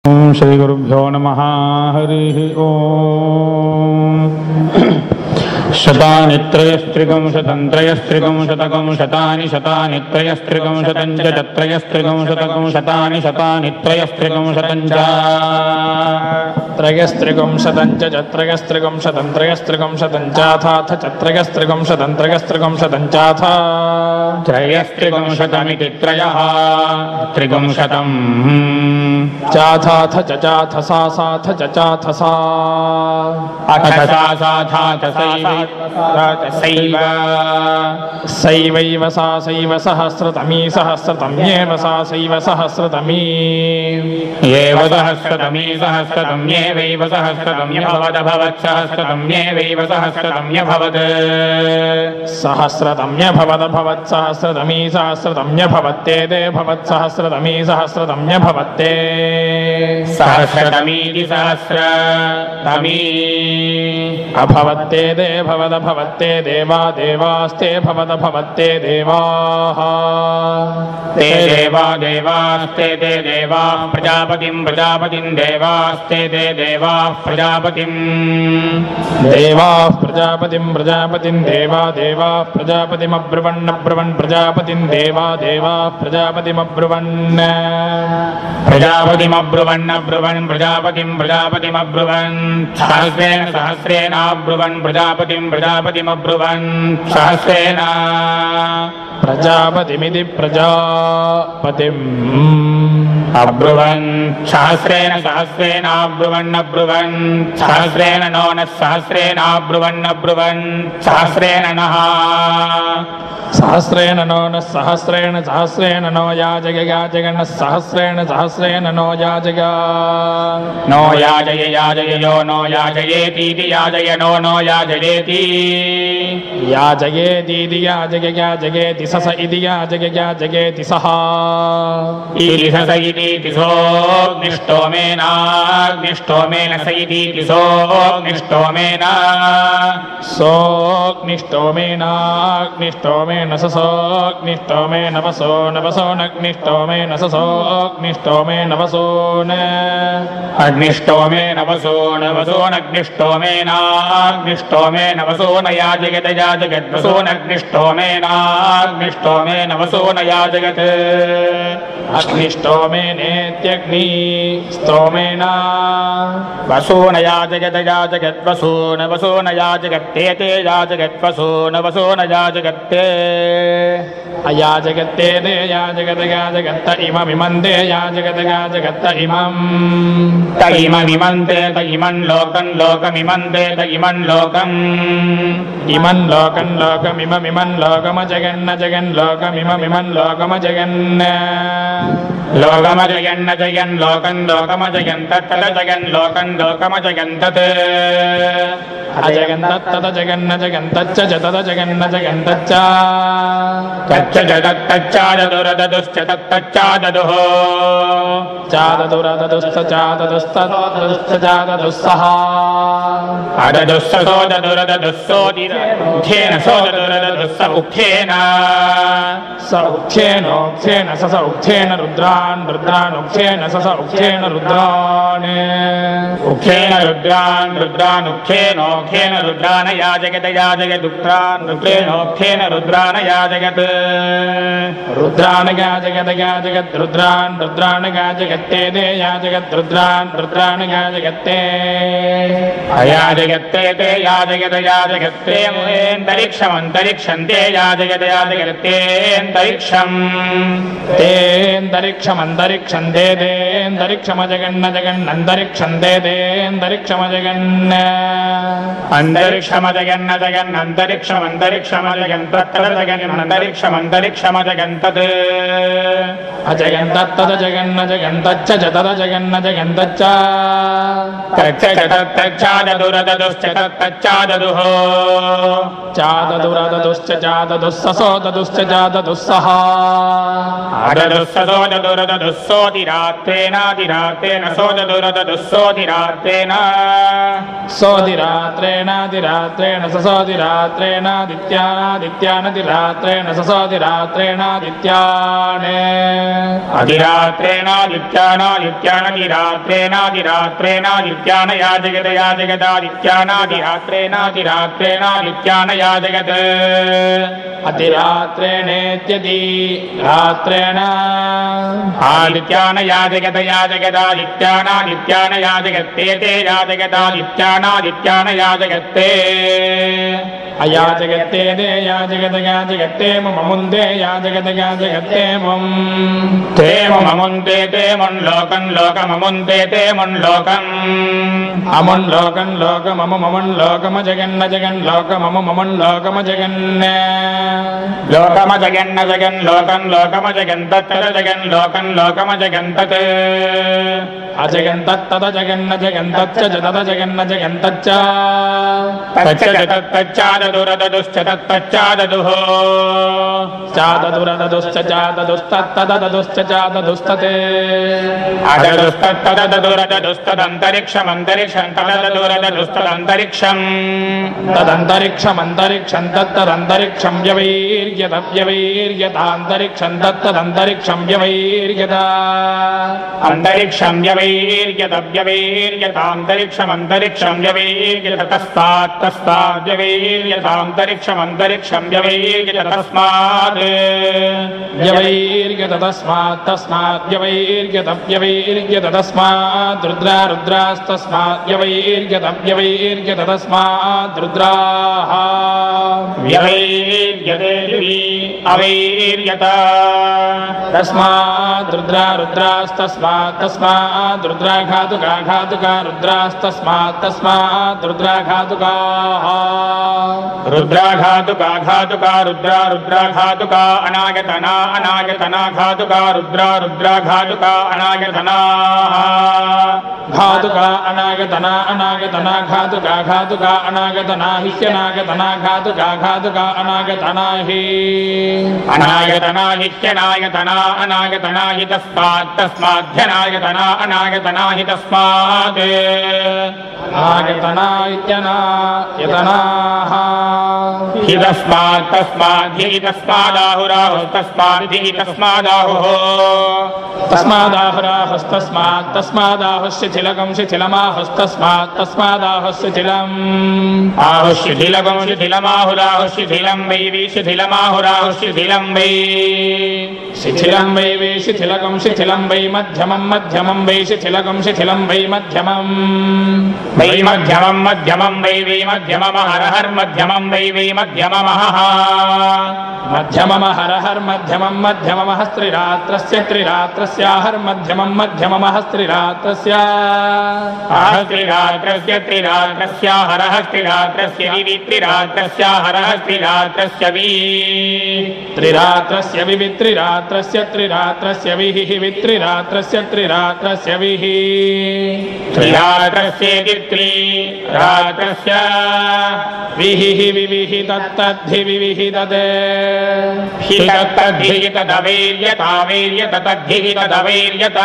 श्रीगुरुभ्यो नमः। हरिः ओम्। शतानि त्रयस्त्रिगं शतं त्रयस्त्रिगं शतकं शतानि शतानि त्रयस्त्रिगं शतं च त्रयस्त्रिगं शतकं शतानि शतानि त्रयस्त्रिगं शतं च त्रयस्त्रिगं शतं च त्रयस्त्रिगं शतं त्रयस्त्रिगं शतं चाथाथ च त्रयस्त्रिगं शतं त्रयस्त्रिगं शतं चाथ त्रयस्त्रिगं शतमिति त्रयः त्रिगं शतं चाथाथ च चाथसा साथ च चाथसा अथसा साथाथ सैवैव सा सैव सहस्रतमी सहस्रतम्येव सा सैव सहस्रतमी एव सहस्रतमी सहस्रतम्येवैव सहस्रतम्यभवदभवत् सहस्रतम्येवैव सहस्रतम्यभवत् सहस्रतम्यभवदभवत् सहस्रतमी सहस्रतम्यभवत्तेदे भवत् सहस्रतमी सहस्रतम्यभवत्ते सहस्रतमीति सहस्रतमी अभवत्तेदे भवदभवत्ते देवा देवास्ते भवदभवत्ते देवाः ते देवा देवास्ते ते देवा प्रजापतिं प्रजापतिं देवास्ते ते देवा प्रजापतिं देवाः प्रजापतिं प्रजापतिं देवा देवा प्रजापतिमब्रुवन् अब्रुवन् प्रजापतिं देवा देवा प्रजापतिमब्रुवन् प्रजापतिमब्रुवन् अब्रुवन् प्रजापतिं प्रजापतिमब्रुवन् सहस्रेण सहस्रेणाब्रुवन् प्रजापतिं प्रजापतिमब्रुवन् सहस्रेण प्रजापतिमिति प्रजापतिम् अब्रुवन् सहस्रेण सहस्रेणाब्रुवन् अब्रुवन् सहस्रेण नो नः सहस्रेणाब्रुवन् अब्रुवन् सहस्रेण नः सहस्रेण नो नः सहस्रेण सहस्रेण नो याजय याजगणः सहस्रेण सहस्रेण नो याजय नो याजय याजय यो नो याजयेतीति याजय नो नो याजयेति याजयेतीति याजय याजयेति सस इति याजय याजयेति सः इति सस इति सोऽग्निष्टोमेनाग्निष्टोमेन स इति सोऽग्निष्टोमेन सोऽग्निष्टोमेनाग्निष्टोमेन ससोऽग्निष्टोमेन वसो नवसोऽग्निष्टोमेन ससोऽग्निष्टोमेन वसोन अग्निष्टोमेन वसोन वसोनग्निष्टोमेनाग्निष्टोमेन वसोन याजगत याजगत् वसोनग्निष्टोमेनाग्निष्टोमेन वसोन याजगत् अग्निष्टोमेनेत्यग्नि स्तोमेन वसोन याजगत याजगत् वसोन वसोन याजगत्ते ते याजगत् वसोन वसोन याजगत्ते अयाजगत्ते दे याजगत याजगत्त इममिमन्दे याजगत याजगत्त इमम् त इममिमन्ते त इमन् लोकं लोकमिमन्ते त इमन् लोकम् इमन् लोकं लोकमिममिमन् लोकमजगन्न जगन् लोकमिममिमन् लोकमजगन् लोकमजगन्न जगन् लोकं लोकमजगन् तत्तद जगन् लोकं लोकमजगन् तत् अजगन्तत्तदजगन्न जगन्तच्च जतद जगन्न जगन्तच्च तच्च जगत्तच्चाददुरददुश्च तत्तच्चाददुः चाददुरददुश्च चाददुस्तदुश्च चाददुस्सः अददुस्सो ददुरददुस्सोदिरथेन सोददुरददुस्स उक्थेन स उक्थेनोक्थेन स उक्थेन रुद्रान् रुद्रानुक्थेन स उक्थेन रुद्रान् उक्थेन रुद्रान् रुद्रानुक्थेनोक्थेन रुद्रान् याजगत याजगत् रुद्रान् रुद्रेणोक्थेन रुद्रान् याजगत् रुद्रान् याजगत याजगत् रुद्रान् रुद्रान् याजगत्ते दे याजगत् रुद्रान् रुद्रान् याजगत्ते अयाजगत्ते ते याजगत याजगत्ते अन्तरिक्षमन्तरिक्षं ते याजगत याजगत्ते तेऽन्तरिक्षमन्तरिक्षं दे देऽन्तरिक्षमजगन्न जगन्नन्तरिक्षं दे देऽन्तरिक्षमजगन्न अन्तरिक्षमजगन्न जगन्नन्तरिक्षमन्तरिक्षमजगन् तत्र जगन्नन्तरिक्षमन्तरिक्षमजगन् तत् अजगन्तत्तदजगन्न जगन्तच्च जतदजगन्न जगन्तच्च तच्च तच्चाददुरददुश्च तत्तच्चाददुः चाददुरददुश्च चाददुस्ससो ददुश्च चाददुस्सः अददुस्सो ददुरददुस्सोदिरात्रेणादिरात्रेण सोददुरददुस्सोदिरात्रेण सोदिरात् अधिरात्रेणाधिरात्रेण ससोऽधिरात्रेणादित्यानादित्यानधिरात्रेण ससोऽधिरात्रेणादित्याने अधिरात्रेणादित्यानादित्यानधिरात्रेणाधिरात्रेणादित्यान या जगद या जगदादित्यानादिरात्रेणादिरात्रेणादित्यान या जगत् अधिरात्रेणेत्यदि रात्रेण आदित्यान या जगद या जगदादित्यानादित्यान या जगत्ते ते या जगदादित्यानादित्यान या जगत्ते अया जगत्ते दे या जगत्ते ममुन्दे या जगत्ते मम ते ममुन्दे ते मुन्लोकं लोकममुन्दे ते मुन्लोकम् अमुन्लोकं लोकममुन्लोकमजगन्न जगन्लोकममुन्लोकमजगन् लोकमजगन्न जगन् लोकं लोकमजगन्तत् जगन् लोकं लोकमजगन्तत् अजगन्तत्तदजगन्न जगन्तच्च तदजगन्न जगन्तच्च तच्चाददुरददुश्च तत्तच्चाददुः चाददुरददुश्च चाददुस्तत्तददुश्च चाददुस्तते अददुस्तत्तददुरददुस्तदन्तरिक्षमन्तरिक्षं तददुरददुस्तदन्तरिक्षम् तदन्तरिक्षमन्तरिक्षं तत्तदन्तरिक्षं व्यवैर्यतव्यवैर्यतान्तरिक्षं तत्तदन्तरिक्षं व्यवैर्यता अन्तरिक्षं व्यवैर्यतव्यवैर्यतान्तरिक्षमन्तरिक्षं व्यवैर्यत तस्मात्तस्माद्व्यवैर्यतान्तरिक्षमन्तरिक्षं व्यवैर्यत तस्मात् व्यवैर्यत तस्मात्तस्माद्व्यवैर्यतव्यवैर्यत तस्मात् रुद्रा रुद्रास्तस्माद्व्यवैर्यतव्यवैर्यत तस्मात् रुद्राः व्यवैर्यते अवैर्यत तस्मात् रुद्रा रुद्रास्तस्मात् तस्मात् रुद्राघातुका घातुका रुद्रास्तस्मात् तस्मात् रुद्राघातुकाः रुद्राघातुका घातुका रुद्रा रुद्राघातुका अनागतना अनागतना घातुका रुद्रा रुद्राघातुका अनागतनाः घातुका अनागतना अनागतना घातुका घातुका अनागतना हित्यनागतना घातुका घातुका अनागतना हि अनागतना हित्यनागतना अनागतना हि तस्मात् तस्माध्यनागतना अनागतना हि तस्मात् अनागतना इत्यना यतनाः हि तस्मात् तस्माद्धि तस्मादाहुराहुस्तस्माद्धि तस्मादाहुः तस्मादाहुराहुस्तस्मात् तस्मादाहुश्शिथिलकं शिथिलमाहुस्तस्मात् तस्मादाहुश्शिथिलम् आहुशिथिलकं शिथिलमाहुराहुशिथिलं वै वि शिथिलमाहुराहुशिथिलं वै शिथिलं वै वै शिथिलकं शिथिलं वै मध्यमं मध्यमं वै शिथिलकं शिथिलं वै मध्यमम् वै मध्यमं मध्यमं वै वै मध्यममहरहर् मध्यमं वै वै मध्यममहः मध्यममहरहर् मध्यमं मध्यममः त्रिरात्रस्याहर् मध्यमं मध्यममः त्रिरात्रस्य त्रिरात्रस्याहरः त्रिरात्रस्य वि त्रिरात्रस्याहरः त्रिरात्रस्य वि त्रिरात्रस्य वि त्रिरात्रस्य त्रिरात्रस्य विहि त्रिरात्रस्य त्रिरात्रस्य विहि त्रिरात्रस्येति त्रिरात्रस्य विहि विविहि तत्तद्धि विविहि तदे हि तत्तद्धि तदवैर्यतावैर्यत तद्धि तदवैर्यत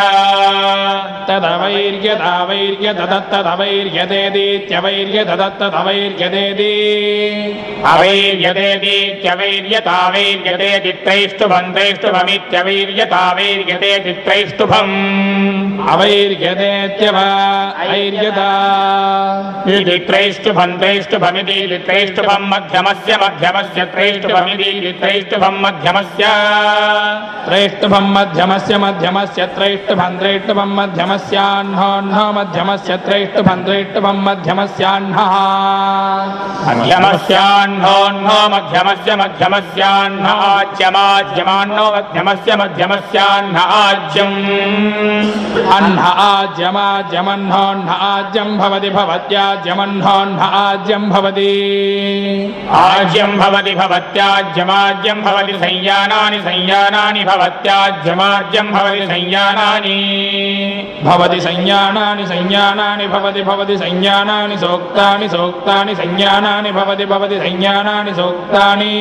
तदवैर्यतावैर्यत तत्तदवैर्यतेतीत्यवैर्यत तत्तदवैर्यतेति अवैर्यतेतीत्यवैर्यतावैर्यतेति त्रैष्टुभन्त्रैष्टुभमित्यवैर्यतावैर्यतेति त्रैष्टुभम् अवैर्यतेत्यवैर्यता इति त्रैष्टुभन्त्रैष्टुभमिति त्रैष्टुभं मध्यमस्य मध्यमस्य त्रैष्टुभमिति त्रैष्टुभं मध्यमस्य त्रैष्टुभं मध्यमस्य मध्यमस्य त्रैष्टुभं त्रैष्टुभं मध्यमस्याह्नोऽह्न मध्यमस्य त्रैष्टुभं त्रैष्टुभं मध्यमस्याह्नः मध्यमस्याह्नोऽह्नो मध्यमस्य मध्यमस्याह्न आज्यमाज्यमान्नो मध्यमस्य मध्यमस्याह्न आज्यम् अह्न आज्यमाज्यमह्नोऽह्न आज्यं भवति भवत्याज्यमह्नोऽह्न आज्यं भवति आज्यं भवति भवत्याज्यमाज्यं भवति संयानानि संयानानि भवत्याज्यमाज्यं भवति संयानानि भवति संयानानि संयानानि भवति भवति संयानानि सोक्तानि सोक्तानि संयानानि भवति भवति संयानानि सोक्तानि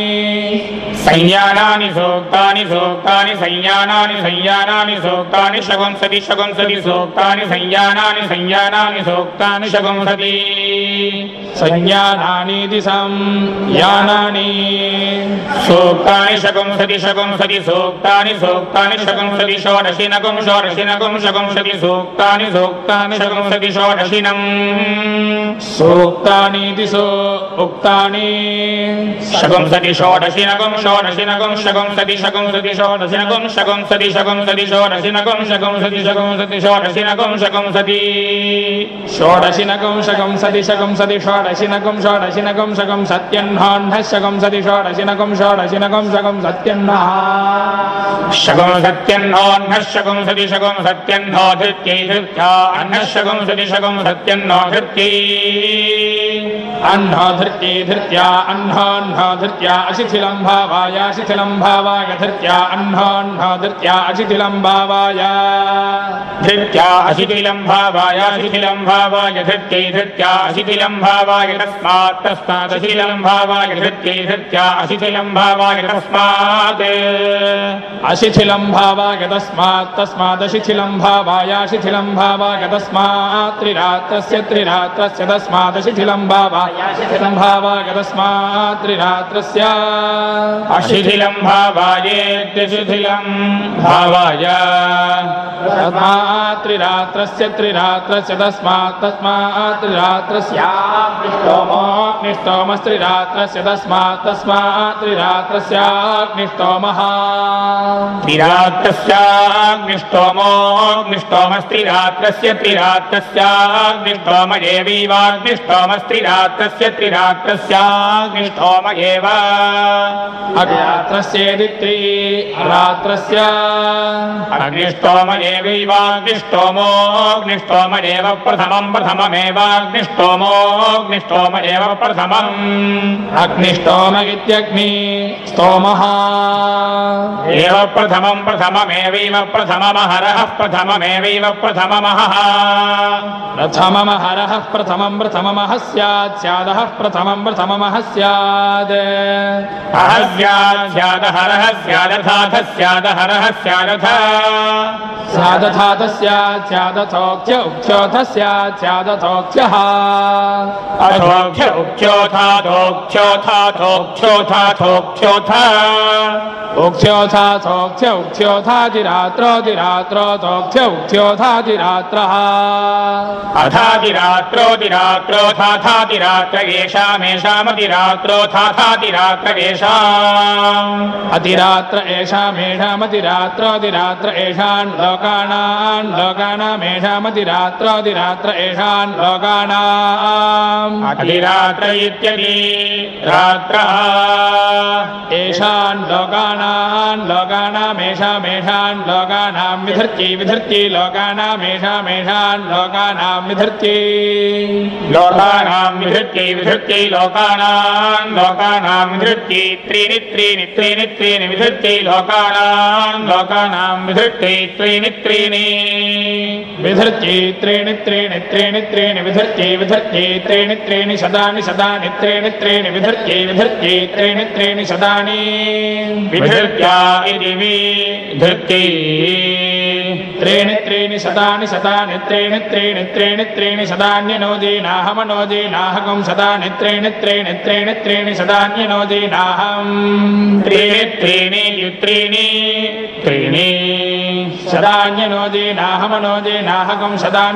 संयानानि सोक्तानि सोक्तानि संयानानि संयानानि सोक्तानि शकुंसति शकुंसति शकुंसति सूक्तानि संयानानि संयानानि सूक्तानि शकुंसति संयानानीति संयानानि सूक्तानि शकुंसति शकुंसति सूक्तानि सूक्तानि शकुंसति षोडशिनकं षोडशिनकं शकुंसति सूक्तानि सूक्तानि शकुंसति षोडशिनम् सूक्तानीति सूक्तानि शकुंसति षोडशिनकं षोडशिनकं शकुंसति शकुंसति षोडशिनकं शकुंसति शकुंसति षोडशिनकं शकुंसति शकुंसति षोडशिनकं शकुंसति षोडशिनकं शकुंसति शकुंसति षोडशिनकं षोडशिनकं शकुंसत्यह्नाह्नः शकुंसति षोडशिनकं षोडशिनकं शकुंसत्यह्नः शकुंसत्यह्नोऽह्नः शकुंसति शकुंसत्यह्नो धृत्यै धृत्या अह्नः शकुंसति शकुंसत्यह्नो धृत्यै अह्नो धृत्यै धृत्या अह्नो धृत्या अशिथिलं भावाय शिथिलं भावाय धृत्या अह्नो धृत्या अशिथिलं भावाय धृत्या अशिथिलं भावाय शिथिलं भावाय धृत्यै धृत्या अशिथिलं भावाय तस्मात् तस्मात् अशिथिलं भावाय धृत्यै धृत्या अशिथिलं भावाय तस्मात् अशिथिलं भावाय तस्मात् तस्मात् अशिथिलं भावाय शिथिलं भावाय तस्मात् त्रिरात्रस्य त्रिरात्रस्य तस्मात् अशिथिलं भावाय शिथिलं भावाय तस्मात् त्रिरात्रस्य अशिथिलं भावायेत्य शिथिलं भावाय तस्मात् त्रिरात्रस्य त्रिरात्रस्य तस्मात् तस्मात् त्रिरात्रस्याग्निष्टोमस्त्रिरात्रस्य तस्मात् तस्मात् त्रिरात्रस्याग्निष्टोमः त्रिरात्रस्याग्निष्टोमोऽग्निष्टोमस्त्रिरात्रस्य त्रिरात्रस्याग्निष्टोम एवैवाग्निष्टोमस्त्रिरात्रस्य त्रिरात्रस्याग्निष्टोम एव अग्निरात्रस्येति त्रिरात्रस्य अग्निष्टोम एवैवाग्निष्टोमोऽग्निष्टोम एव प्रथमं प्रथममेवाग्निष्टोमोऽग्निष्टोम एव प्रथमम् अग्निष्टोम इत्यग्निस्तोमः एव प्रथमं प्रथममेवैव प्रथममहरः प्रथममेवैव प्रथममहः प्रथममहरः प्रथमं प्रथममः स्यात् स्यादः प्रथमं प्रथममः स्यात् अहः स्यात् स्यादहरः स्यादथाथ स्यादहरः स्यादथ स्यादथाथ स्यात् स्यादथोक्त्य उक्त्योथ स्यात् स्यादथोक्त्यः अथोक्त्य उक्त्योथाथोक्त्योथाथोक्त्योथाथोक्त्योथ उक्त्योथाथोक्त्य उक्त्योथादिरात्रोदिरात्रोतोक्त्य उक्त्योथादिरात्रः अथादिरात्रोदिरात्रोथाथादिरात्र येषामेषामतिरात्रोथाथादिरात्र येषाम् अतिरात्र एषामेषामतिरात्रोदिरात्र एषान् लोकानां लोकानामेषामतिरात्रोदिरात्र एषान् लोकानाम् अतिरात्र इत्यदि रात्रः एषान् लोकानामेषामेषान् लोकानां विधर्त्यै विधर्त्यै लोकानामेषामेषान् लोकानां विधर्त्यै लोकानां विधृत्यै विधृत्यै लोकानां लोकानां विधृत्यै त्रीणि त्रीणि त्रीणि त्रीणि विधृत्यै लोकानां विधृत्यै त्रीणि त्रीणि विधर्त्यै त्रीणि त्रीणि त्रीणि त्रीणि विधर्त्यै विधर्त्यै त्रीणि त्रीणि शतानि शतानि त्रीणि त्रीणि विधर्त्यै विधर्त्यै त्रीणि त्रीणि शतानि विधृत्या इति विधृत्यै त्रीणि त्रीणि शतानि शतानि त्रीणि त्रीणि त्रीणि त्रीणि शतान्यनोदीनाहमनोदीनाहकं शतानि त्रीणि त्रीणि त्रीणि त्रीणि शतान्यनोदीनाहम् त्रीणि त्रीणि त्रीणि त्रीणि शतान्यनोदीनाहमनोदीनाहकं शतानि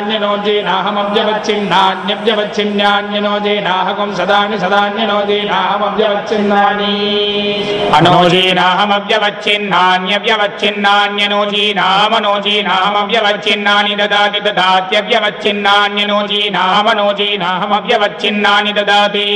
शतान्यनोदीनाहमव्यवच्छिन्नान्यव्यवच्छिन्नान्यनोदीनाहकं शतानि शतान्यनोदीनाहमव्यवच्छिन्नानि अनोजीनाहमव्यवच्छिन्नान्यव्यवच्छिन्नान्यनोजीनाहमनोजीनाहमव्यवच्छिन्नानि ददाति ददात्यव्यवच्छिन्नान्यनोजीनाहमनोजीनाहमव्यवच्छिन्नानि ददाति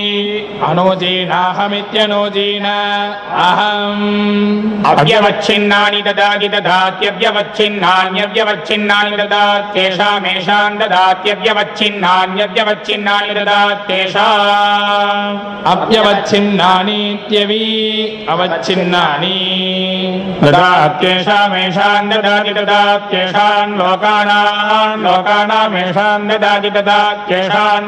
अनोजीनाहमित्यनोजीन अहम् अव्यवच्छिन्नानि ददाति ददात्यव्यवच्छिन्नान्यव्यवच्छिन्नानि ददात्येषामेषां ददात्यव्यवच्छिन्नान्यव्यवच्छिन्नानि ददात्येषाम् अव्यवच्छिन्नानीत्यवि अवच्छिन्नानि ददात्येषामेषां ददाति ददात्येषां लोकानामेषां ददाति ददात्येषां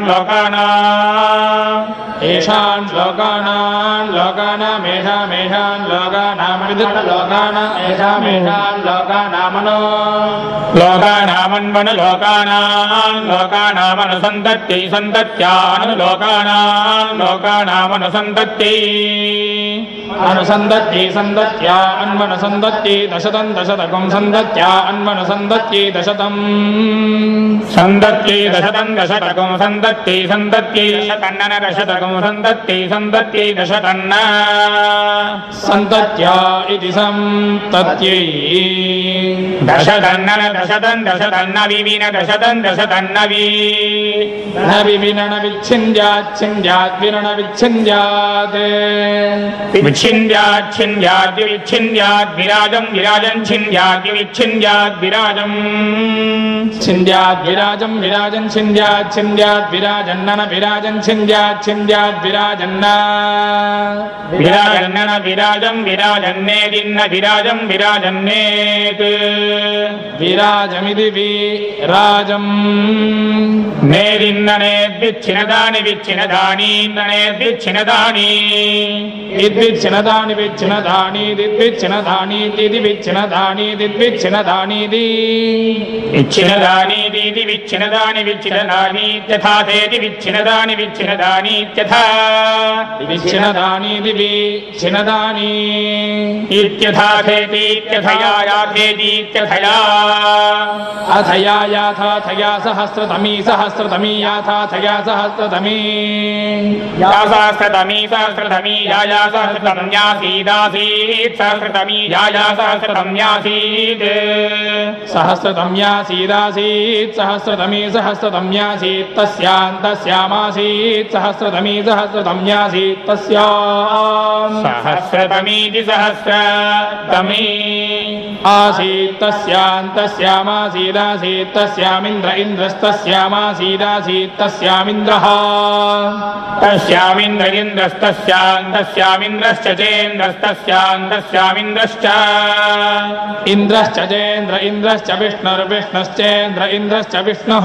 येषान् लोकानामेषामेषान् लोकानां विधृत लोकानामेषामेषान् लोकानामनो लोकानामन्वनु लोकानामनुसन्तत्यै सन्तत्यानु लोकानामनुसन्तत्यै अनुसन्दत्यै सन्दत्या अन्वनुसन्दत्यै दशतं दशतकं सन्दत्या अन्वनुसन्दत्यै दशतम् सन्दत्यै दशतं दशतकं सन्दत्यै सन्दत्यै दशतन्न दशतकं सन्दत्यै सन्दत्यै दशतन्न सन्तत्या इति सन्तत्यै दशतन्न दशतं दशतन्न विविन दशतं दशतन्नवि न विविनन विच्छिन्द्याच्छिन्द्यात् विनन विच्छिन्द्यात् विच्छिन्द्याच्छिन्द्याद्विच्छिन्द्याद् विराजं विराजं छिन्द्याद्विच्छिन्द्याद् विराजं छिन्द्याद् विराजं विराजं छिन्द्यात् छिन्द्याद् विराजन्नन विराजं छिन्द्यात् छिन्द्याद् विराजन्न विराजन्नन विराजं विराजन्नेदिन्न विराजं विराजन्नेत् विराजमिति विराजम् नेदिन्ननेद्विच्छिनदानि विच्छिनदानीन्दनेद्विच्छिनदानि इद्विच्छिनदानि विच्छिनदानि दिद्विच्छिनदानीति विच्छिनदानि दिद्विच्छिनदानीति विच्छिनदानीति विच्छिनदानि विच्छिनदानीत्यथा तेति विच्छिनदानि विच्छिनदानीत्यथा विच्छिनदानीति विच्छिनदानि इत्यथा थेतीत्यथया याथेतीत्यथया अथया याथाथया सहस्रतमी सहस्रतमी याथाथया सहस्रतमी या सहस्रतमी सहस्रतमी या सहस्रतम्यासीदासीत् सहस्रतमी या सहस्रतम्यासीत् सहस्रतम्यासीदासीत् सहस्रतमी सहस्रतम्यासीत् तस्यान्तस्यामासीत् सहस्रतमी सहस्रतम्यासीत् तस्याम् सहस्रतमीति सहस्रतमी आसीत् तस्यान्तस्यामासीदासीत् तस्यामिन्द्र इन्द्रस्तस्यामासीदासीत् तस्यामिन्द्रः तस्यामिन्द्र इन्द्रस्तस्यान्तस्यामिन्द्रश्च चेन्द्रस्तस्यान्तस्यामिन्द्रश्च इन्द्रश्च चेन्द्र इन्द्रश्च विष्णुर्विष्णश्चेन्द्र इन्द्रश्च विष्णुः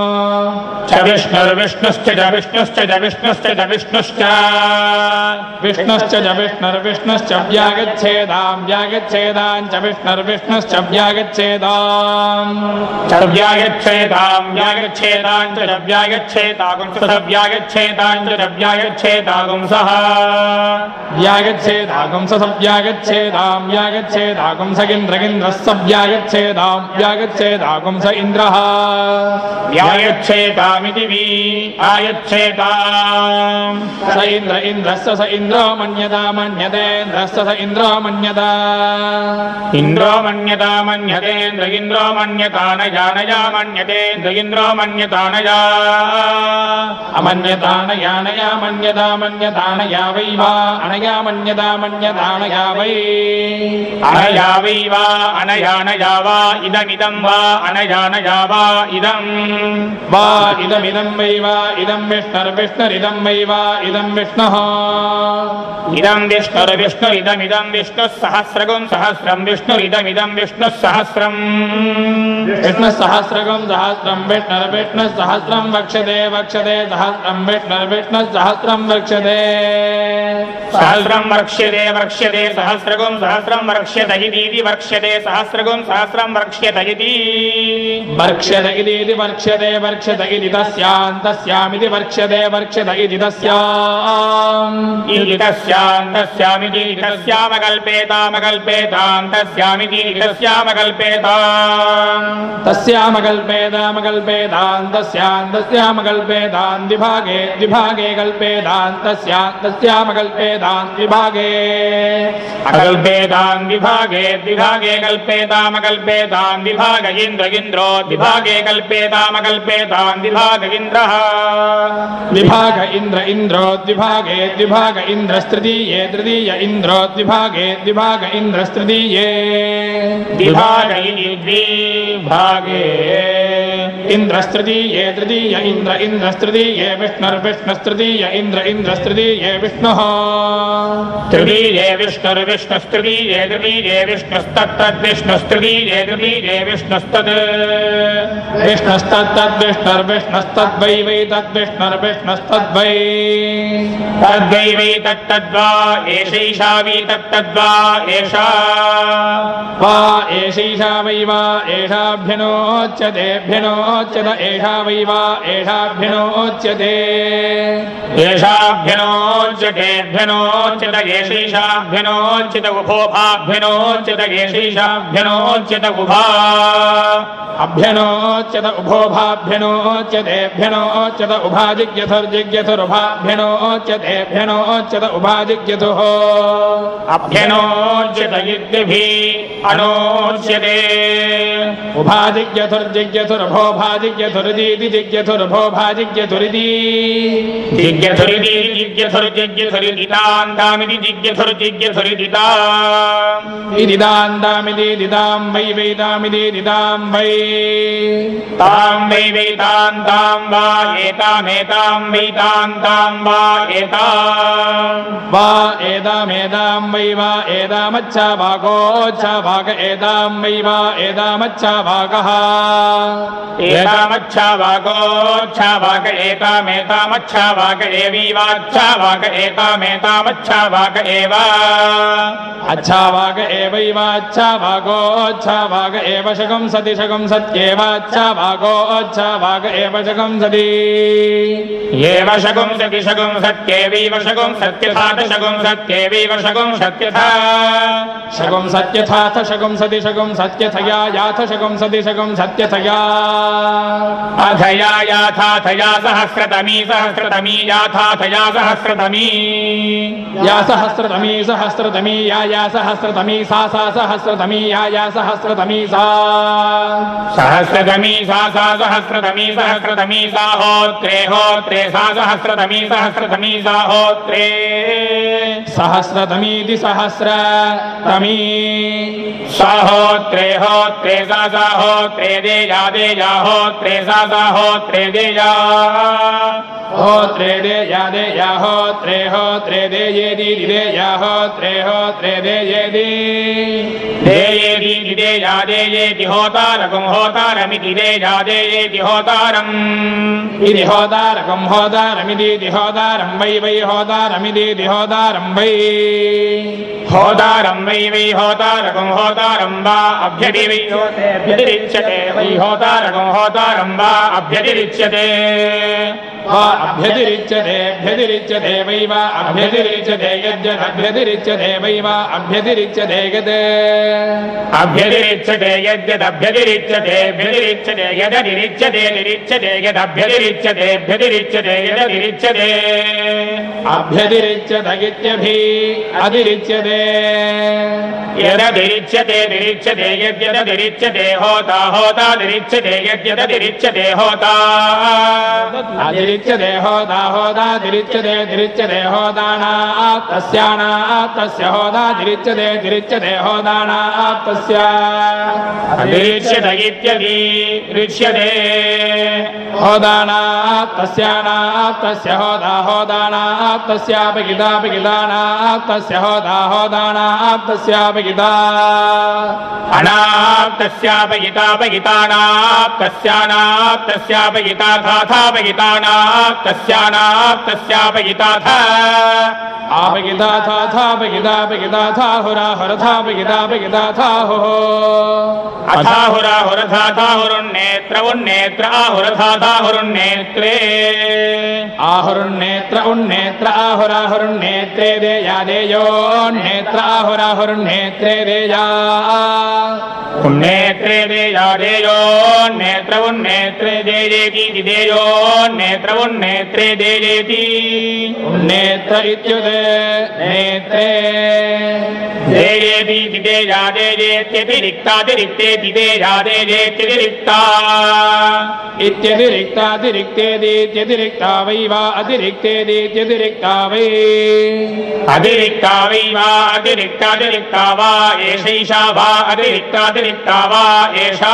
च विष्णुर्विष्णुश्च च विष्णुश्च च विष्णुश्च च विष्णुश्च विष्णुश्च च विष्णुर्विष्णुश्च व्यागच्छेदां व्यागच्छेदां च विष्णुर्विष्णुश्च व्यागच्छेदां च व्यागच्छेदां व्यागच्छेदां च व्यागच्छेदागुं स व्यागच्छेदां च व्यागच्छेदागुं सः व्यागच्छेदागुं स व्यागच्छेदां व्यागच्छेदागुं स इन्द्रगिन्द्रः स व्यागच्छेदां व्यागच्छेदागुं स इन्द्रः व्यागच्छेदामिति वि आयच्छेदां स इन्द्र इन्द्रस्य स इन्द्रो मन्यता मन्यतेन्द्रस्य स इन्द्रो मन्यता इन्द्रो मन्यता मन्यतेन्द्र इन्द्रो मन्यता नया नया मन्यतेन्द्र इन्द्रो मन्यता नया अमन्यता नया नया मन्यता मन्यता नया वै वा अनया मन्यता मन्यता नया वै अनया वै वा अनया नया वा इदमिदं वा अनया नया वा इदं वा इदमिदं वै वा इदं विष्णुर्विष्णुरिदं वै वा इदं विष्णुः इदं विष्णुर्विष्णुरिदमिदं विष्णुः सहस्रगुं सहस्रं विष्णुरिदमिदं विष्णुः सहस्रम् विष्णुः सहस्रगुं सहस्रं विष्णुर्विष्णुः सहस्रं वक्षते वक्षते सहस्रं विष्णुर्विष्णुः सहस्रं वक्षते सहस्रं वक्ष्यते वक्ष्यते सहस्रगुं सहस्रं वक्ष्यत इति वक्ष्यते सहस्रगुं सहस्रं वक्ष्यत इति वर्क्ष्यत इति वर्क्ष्यते वर्क्ष्यत इति तस्यान्तस्यामिति वर्क्ष्यते वर्क्ष्यत इति तस्याम् इति तस्यान्तस्यामिति तस्यामकल्पेतामकल्पेतां तस्यामिति तस्यामकल्पेताम् तस्यामकल्पेतामकल्पेतां तस्यान्तस्यामकल्पेतां द्विभागे द्विभागे कल्पेतां तस्यामकल्पेतां द्विभागे अकल्पेतां विभागे द्विभागे कल्पेतामकल्पेतां विभाग इन्द्र इन्द्रो द्विभागे कल्पेतामकल्पेतां विभाग इन्द्रः विभाग इन्द्र इन्द्रो द्विभागे द्विभाग इन्द्रस्तृतीये तृतीय इन्द्रो द्विभागे द्विभाग इन्द्रस्तृतीये विभाग इति द्विभागे इन्द्रस्तृतीये तृतीय इन्द्र इन्द्रस्तृतीये विष्णुर्विष्णुस्तृतीय इन्द्र इन्द्रस्तृतीये विष्णुः तृतीये विष्णुर्विष्णुस्तृतीये तृतीये विष्णुस्तत्तद्विष्णुस्तृतीये तृतीये विष्णुस्तद् विष्णुस्तत्तद्विष्णुर्विष्णुस्तद्वै वै तद्विष्णुर्विष्णुस्तद्वै तद्वै वै तत्तद्वा एषैषा वै तत्तद्वा एषा वा एषैषा वै वा एषाभ्यनोच्यतेभ्यनोच्यत एषा वै वा एषाभ्यनोच्यते एषाभ्यनोच्यतेभ्यनोच्यत एषैषाभ्यनोच्यत उभोभाभ्यनोच्यत एषैषाभ्यनोच्यत उभा अभ्यनोच्यत उभोभाभ्यनोच्यतेभ्यनोच्यत उभाजिज्ञथुर्जिज्ञथुरुभाभ्यनोच्यतेभ्यनोच्यत उभाजिज्ञथुः अभ्यनोच्यत इत्यभिः अनोच्यते उभाजिज्ञथुर्जिज्ञथुरुभोभाजिज्ञथुरिदीति जिज्ञथुरुभोभाजिज्ञथुरिदी जिज्ञथुरिदी जिज्ञथुर्जिज्ञथुरिदितान्दामिति जिज्ञथुर्जिज्ञथुरिदिता इदिदान्दामिति दिदां वै वैदामिति दिदां वै तां वै वैतान्तां वा एतामेतां वैतान्तां वा एतां वा एदामेदां वै वा एदामच्छाभागोच्छाभाग एदां वै वा एदामच्छाभागः एतामच्छाभागोच्छाभाग एतामेतामच्छाभाग एवैवाच्छाभाग एतामेतामच्छाभाग एव अच्छाभाग एवैवाच्छाभागोच्छाभाग एव शगं सति शगं सत्येवाच्छाभागोच्छाभाग एव शगं सति एव शगं सति शगं सत्येवैव शगं सत्यथाथ शगं सत्येवैव शगं सत्यथा शगं सत्यथाथ शगं सति शगं सत्यथया याथ शगं सति शगं सत्यथया अथया याथाथया सहस्रतमी सहस्रतमी याथाथया सहस्रतमी या सहस्रतमी सहस्रतमी या सहस्रतमी सा सहस्रतमी या सहस्रतमी सा सहस्रतमी सा सहस्रतमी सहस्रतमी सा होत्रे होत्रे सा सहस्रतमी सहस्रतमी सा होत्रे सहस्रतमीति सहस्रतमी सा होत्रे होत्रे सा होत्रे देया देया होत्रे सा होत्रे देया होत्रे देया देया होत्रे होत्रे देयेति देया होत्रे होत्रे देयेति देयेति देया देयेति होतारकं होतारमिति देया देयेति होतारम् इति होतारकं होतारमिति होतारं वै वै होतारमिति होतारं वै होतारं वै वै होतारकं होतारं वा अभ्यतिरिच्यते वै होतारकं होतारं वा अभ्यतिरिच्यते अभ्यतिरिच्यते अभ्यतिरिच्यते वै वा अभ्यतिरिच्यते यद्यदभ्यतिरिच्यते वै वा अभ्यतिरिच्यते यद् अभ्यतिरिच्यते यद्यदभ्यतिरिच्यते अभ्यतिरिच्यते यदतिरिच्यते निरिच्यते यदभ्यतिरिच्यते अभ्यतिरिच्यते यदतिरिच्यते अभ्यतिरिच्यत इत्यभिः अतिरिच्यते यदतिरिच्यते निरिच्यते यद्यदतिरिच्यते होता होतातिरिच्यते यद्यदतिरिच्यते होता अतिरिच्यते होता होतातिरिच्यते तिरिच्यते होतानात्तस्यानात्तस्य होतातिरिच्यते तिरिच्यते होतानात्तस्य अतिरिच्यत इत्यतिरिच्यते होदानात्तस्यानात्तस्य होता होदानात्तस्यापगितापगितानात्तस्य होता होदानात्तस्यापगिता अनाप्तस्यापगितापगितानाप्तस्यानाप्तस्यापगितानाप्तस्यानाप्तस्यापगिताथ आपगिताथाथापगितापगिताथाहुराहुरथापगितापगिताथाहुः अथाहुराहुरथाथाहुरुन्नेत्र उन्नेत्र आहुरथाथाहुरुन्नेत्रे आहुरुन्नेत्र उन्नेत्र आहुराहुरुन्नेत्रे देया देयोन्नेत्र आहुराहुरुन्नेत्रे देया उन्नेत्रे देया देयोन्नेत्र उन्नेत्रे देयेति देयोन्नेत्र उन्नेत्रे देयेति उन्नेत्र इत्युते नेत्रे देयेति देया देयेत्यतिरिक्तातिरिक्तेति देया देयेत्यतिरिक्ता इत्यतिरिक्ता इत्यतिरिक्तेदित्यतिरिक्ता वै वा अतिरिक्तेदित्यतिरिक्ता वै अतिरिक्ता वै वा अतिरिक्तातिरिक्ता वा एषैषा वा अतिरिक्तातिरिक्ता वा एषा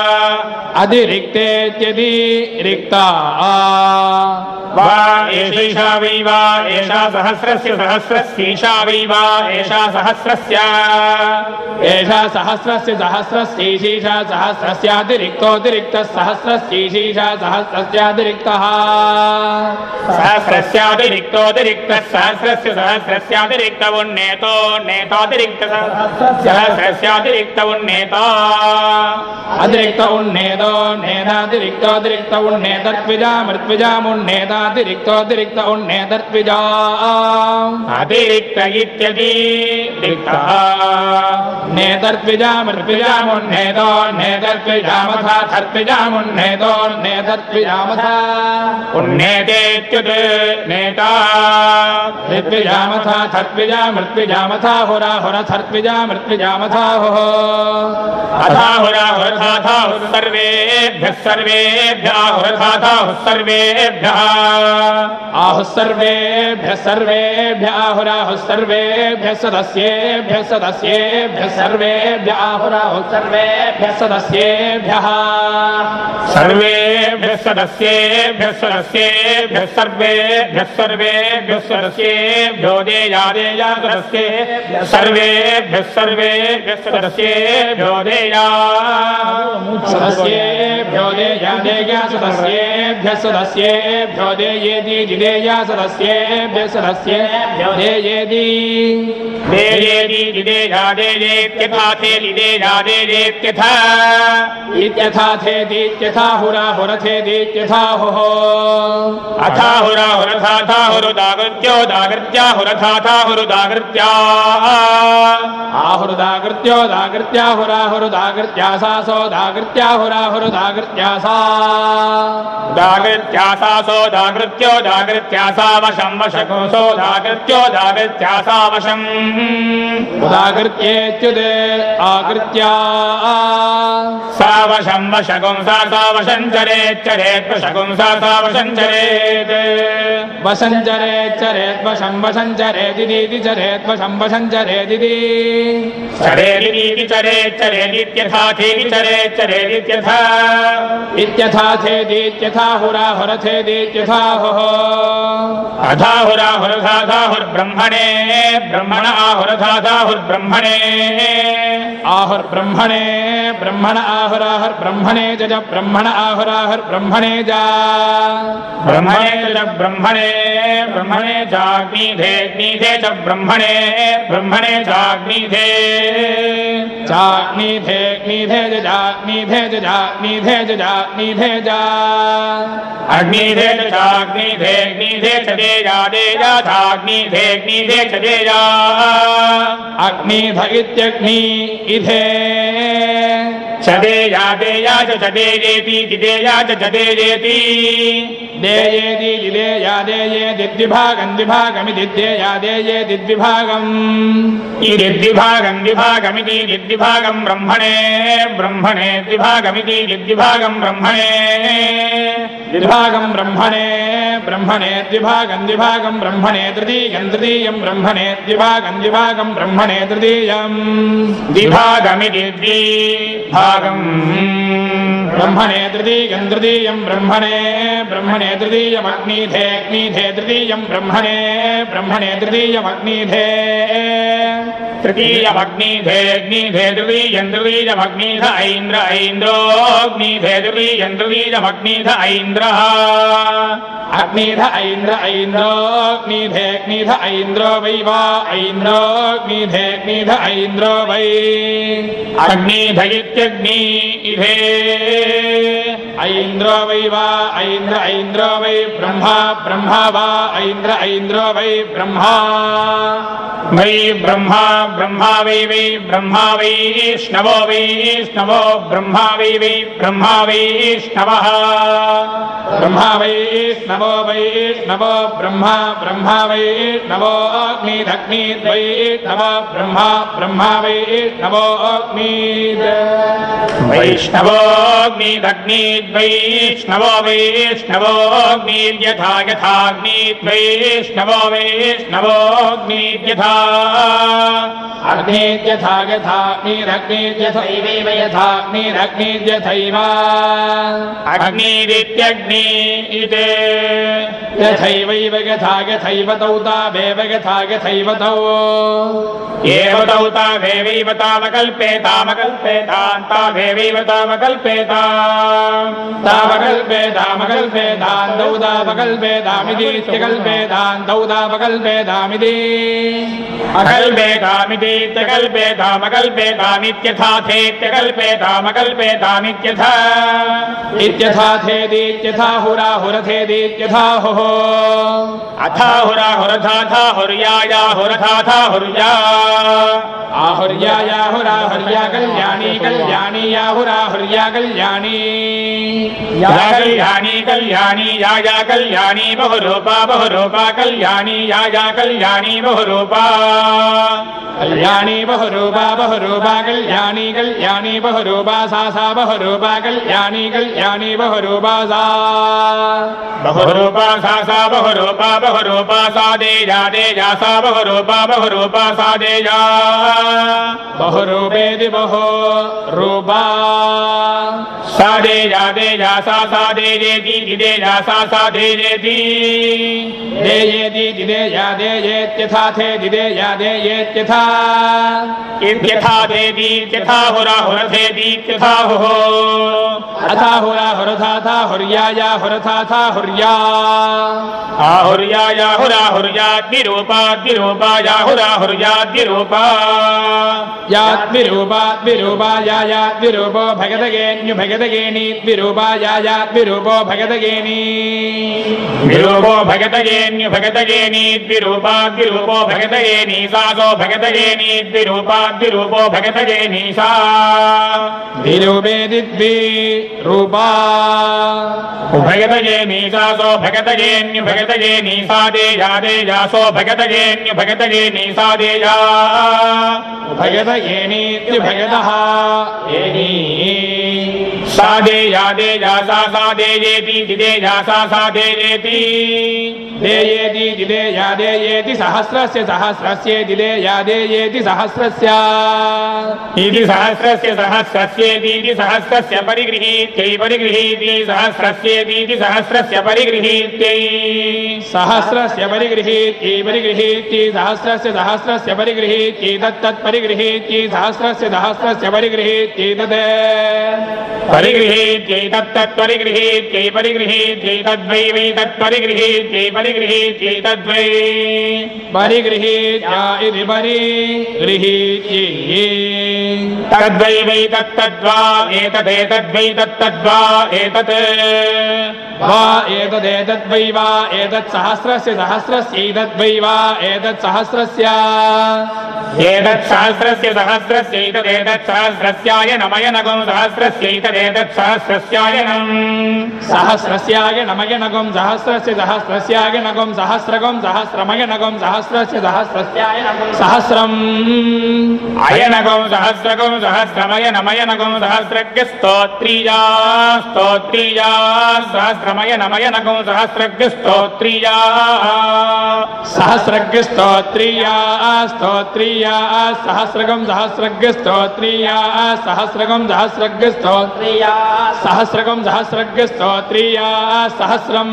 अतिरिक्तेत्यतिरिक्ता वा एषैषा वै वा एषा सहस्रस्य सहस्रस्यैषा वै वा एषा सहस्रस्य एषा सहस्रस्य सहस्रस्यैषा सहस्रस्यातिरिक्तोऽतिरिक्तः सहस्रस्यैषा सहस्रस्यातिरिक्तः सहस्रस्यातिरिक्तोऽतिरिक्तः सहस्रस्य सहस्रस्यातिरिक्त उन्नेतो नेतातिरिक्त सहस्रस्यातिरिक्त उन्नेता अतिरिक्त उन्नेतो नेतातिरिक्तोऽतिरिक्त उन्नेतर्त्विजामृत्विजामुन्नेतातिरिक्तोऽतिरिक्त उन्नेतर्त्विजा अतिरिक्त इत्यतिरिक्तः नेतर्त्विजामृत्विजामुन्नेतो नेतर्त्विजामथा थर्त्विजामुन्नेतो नेतर्त्विजामथा उन्नेतेत्युत् नेता ऋत्विजामथा थर्त्विजामृत्विजामथा होराहोरथर्त्विजामृत्विजामथा होः अथाहुराहुरथाथाहुः सर्वेभ्यः सर्वेभ्यः आहुरथाथाहुः सर्वेभ्यः आहुः सर्वेभ्यः सर्वेभ्यः आहुराहुः सर्वेभ्यः सदस्येभ्यः सदस्येभ्यः सर्वेभ्यः आहुराहुः सर्वेभ्यः सदस्येभ्यः सर्वेभ्यः सदस्येभ्यः सदस्येभ्यः सर्वेभ्यः सर्वेभ्यः सदस्येभ्यो देयादेया सदस्येभ्यः सर्वेभ्यः सर्वेभ्यः सदस्येभ्यो देया सदस्येभ्यो देयादेया सदस्येभ्यः सदस्येभ्यो देयेति जिदेया सदस्येभ्यः सदस्येभ्यो देयेति देयेति जिदेया देयेत्यथाथेति देया देयेत्यथा इत्यथाथेतीत्यथा हुराहुरथेतीत्यथा होः अथाहुराहुरथाथाहुरुदाकृत्यो दाकृत्याहुरथाथाहुरुदाकृत्या आहुरुदाकृत्यो दाकृत्याहुराहुरुदाकृत्या सा सो दाकृत्याहुराहुरुदाकृत्या सा दाकृत्या सा सो दाकृत्यो दाकृत्या सा वशं वशको सो दाकृत्यो दाकृत्या सा वशम् उदाकृत्येत्युदे आकृत्या सा वशं वशकुं सा वशं चरेत् चरेत् वशकुं सा वशं चरेत् वशं चरेत् चरेत् वशं वशं चरेदिति चरेत् वशं वशं चरेदिति चरेदिति चरेत् चरेदित्यथाथेति चरेत् चरेदित्यथा इत्यथाथेतीत्यथा हुराहुरथेतीत्यथा होः अथाहुराहुरथाथाहुर्ब्रह्मणे ब्रह्मण आहुरथाथाहुर्ब्रह्मणे आहुर्ब्रह्मणे ब्रह्मण आहुराहुर्ब्रह्मणे च ब्रह्मण आहुराहुर्ब्रह्मणे च ब्रह्मणे च ब्रह्मणे ब्रह्मणे चाग्निधे ग्निधे च ब्रह्मणे ब्रह्मणे चाग्निधे चाग्निधे ग्निधे च जाग्निधे च जाग्निधे च जाग्निधे च अग्निधे च चाग्निधे ग्निधे च देया देया चाग्निधे ग्निधे च देया अग्निध इत्यग्नि इधे चदेया देया च देयेति दिदेया च देयेति देयेति दिदेया देयेति द्विभागं द्विभागमिति देया देयेति द्विभागम् इति द्विभागं द्विभागमिति द्विभागं ब्रह्मणे ब्रह्मणे द्विभागमिति द्विभागं ब्रह्मणे द्विभागं ब्रह्मणे ब्रह्मणे द्विभागं द्विभागं ब्रह्मणे तृतीयं तृतीयं ब्रह्मणे द्विभागं द्विभागं ब्रह्मणे तृतीयं द्विभागमिति द्विभागं ब्रह्मणे तृतीयं तृतीयं ब्रह्मणे ब्रह्मणे तृतीयमग्निधे अग्निधे तृतीयं ब्रह्मणे ब्रह्मणे तृतीयमग्निधे तृतीयमग्निधे अग्निधे तृतीयं तृतीयमग्निध ऐन्द्र ऐन्द्रोऽग्निधे तृतीयं तृतीयमग्निध ऐन्द्रः अग्निध ऐन्द्र ऐन्द्रोऽग्निधे अग्निध ऐन्द्रो वै वा ऐन्द्रोऽग्निधे अग्निध ऐन्द्रो वै अग्निध इत्यग्निधे ऐन्द्रो वै वा ऐन्द्र ऐन्द्रो वै ब्रह्मा ब्रह्मा वा ऐन्द्र ऐन्द्रो वै ब्रह्मा वै ब्रह्मा ब्रह्मा वै ब्रह्मा वैष्णवो ब्रह्मा वै ब्रह्मा वैष्णवः ब्रह्मा वैष्णवो वैष्णवो ब्रह्मा ब्रह्मा वैष्णवो अग्निरग्निर् वैष्णवो ब्रह्मा ब्रह्मा वैष्णवो अग्निर् वैष्णवोऽग्निरग्निर् वैष्णवो वैष्णवोऽग्निर्यथा यथाग्निर् वैष्णवो वैष्णवोऽग्निर्यथा अग्निर्यथा यथाग्निरग्निर्यथैव यथाग्निरग्निर्यथैव अग्निरित्यग्नि इति यथैवैव यथा यथैव तौ तावेव यथा यथैव तौ एव तौ तावेवैव तावकल्पेतामकल्पेतान् तावेवैव तावकल्पेताम् तावकल्पेतामकल्पेतान् तौ तावकल्पेतामिति इत्यकल्पेतान् तौ तावकल्पेतामिति अकल्पेतामिति इत्यकल्पेतामित्यथाथेत्यकल्पेतामकल्पेतामित्यथा इत्यथाथेदित्यथा हुराहुरथेदित्यथा हुः अथाहुराहुरथाथा हुर्याया हुरथाथा हुर्या आहुर्याया हुराहुर्या कल्याणी कल्याणी याहुराहुर्या कल्याणी या कल्याणी कल्याणी या कल्याणी बहुरूपा बहुरूपा कल्याणी या कल्याणी बहुरूपा कल्याणी बहुरूपा बहुरूपा कल्याणी कल्याणी बहुरूपा सा बहुरूपा कल्याणी कल्याणी बहुरूपा सा बहुरूपा सा बहुरूपा बहुरूपा सा देजा देजा सा बहुरूपा बहुरूपा सा देजा बहुरूपेति बहुरूपा सा देजा देजा सा देजेति देजा सा देजेति देयेति दिदेया देयेत्यथा थे दिदेया देयेत्यथा इत्यथा देदीत्यथा हुराहुरथेदीत्यथा हुः अथा हुराहुरथाथा हुर्याया हुरथाथा हुर्या आहुर्याया हुराहुर्याद्विरूपाद्विरूपा याहुराहुर्याद्विरूपा याद्विरूपाद्विरूपा यायाद्विरूपो भगतगेन्युभगतगेनीद्विरूपा यायाद्विरूपो भगतगेनी विरूपो भगतगेन्युभगतगेनीद्विरूपाद्विरूपो भगतगेनी सासो भगतगेनीद्विरूपाद्विरूपो भगतगेनी सा द्विरूपेदिद्विरूपा उभगतगेनी सासो भगतगेन्युभगतगेनी सा देजा देजासो भगतगेन्युभगतगेनी सा देजा भगतगेनीत्युभगतः एनी सा देजा देजा सा देजेति दिदेजा सा देजेति देयेति दिदेया देयेति सहस्रस्य सहस्रस्य दिदेया देयेति सहस्रस्य इति सहस्रस्य सहस्रस्येति सहस्रस्य परिगृहीत्यै परिगृहीति सहस्रस्येति सहस्रस्य परिगृहीत्यै सहस्रस्य परिगृहीत्यै परिगृहीत्यै सहस्रस्य सहस्रस्य परिगृहीत्यै तत्तत् परिगृहीत्यै सहस्रस्य सहस्रस्य परिगृहीत्यै तत् परिगृहीत्यै तत्तत् परिगृहीत्यै परिगृहीत्यै तद्वै वै तत्परिगृहीत्यै परिगृहीत्यै तद्वै परिगृहीत्या इति परिगृहीत्यै तद्वै वै तत्तद्वा एतदेतद्वै तत्तद्वा एतत् वा एतदेतद्वै वा एतत् सहस्रस्य सहस्रस्यैतद्वै वा एतत् सहस्रस्य एतत्सहस्रस्य सहस्रस्यैतदेतत् सहस्रस्याय नमयनगुं सहस्रस्यैतदेतत् सहस्रस्यायनम् सहस्रस्याय नमयनगुं सहस्रस्य सहस्रस्याय नगुं सहस्रगुं सहस्रमयनगुं सहस्रस्य सहस्रस्याय सहस्रम् अयनगुं सहस्रगुं सहस्रमयनमयनगुं सहस्रज्ञ स्तोत्रीया स्तोत्रीया सहस्रमयनमयनगुं सहस्रज्ञ स्तोत्रीया सहस्रज्ञ स्तोत्रीया स्तोत्रीया सहस्रगं सहस्रज्ञ स्तोत्रीया सहस्रगं सहस्रज्ञ स्तोत्रीया सहस्रगं सहस्रज्ञ स्तोत्रीया सहस्रम्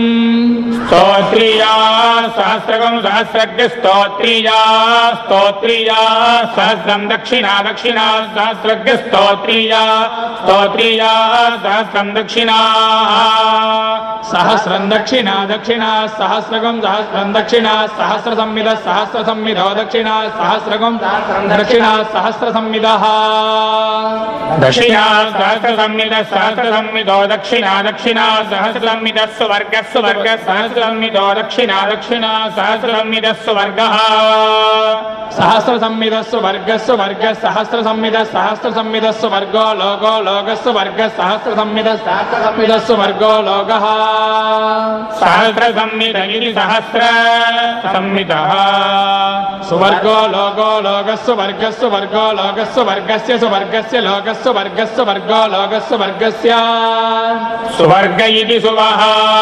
स्तोत्रीया सहस्रगं सहस्रज्ञ स्तोत्रीया स्तोत्रीया सहस्रं दक्षिणा दक्षिणा सहस्रज्ञ स्तोत्रीया स्तोत्रीया सहस्रं दक्षिणा सहस्रं दक्षिणा दक्षिणा सहस्रगं सहस्रं दक्षिणा सहस्रसंविदः सहस्रसंविदो दक्षिणा सहस्रगं दक्षिणा सहस्रसंविदः दक्षिणा सहस्रसंविदः सहस्रसंविदो दक्षिणा दक्षिणा सहस्रसंविदः सुवर्गः सुवर्गः सहस्रसंविदो दक्षिणा दक्षिणा सहस्रसंविदः सुवर्गः सहस्रसंविदस्सु वर्गस्सु वर्गः सहस्रसंविदः सहस्रसंविदस्सु वर्गो लोको लोकस्सु वर्गः सहस्रसंविदस्सु वर्गो लोकः सहस्रसंविद इति सहस्र संविदः सुवर्गो लोको लोकस्सु वर्गस्सु वर्गो लोकस्सु वर्गस्य सुवर्गस्य लोकस्सु वर्गस्सु वर्गो लोकस्सु वर्गस्य सुवर्ग इति सुवः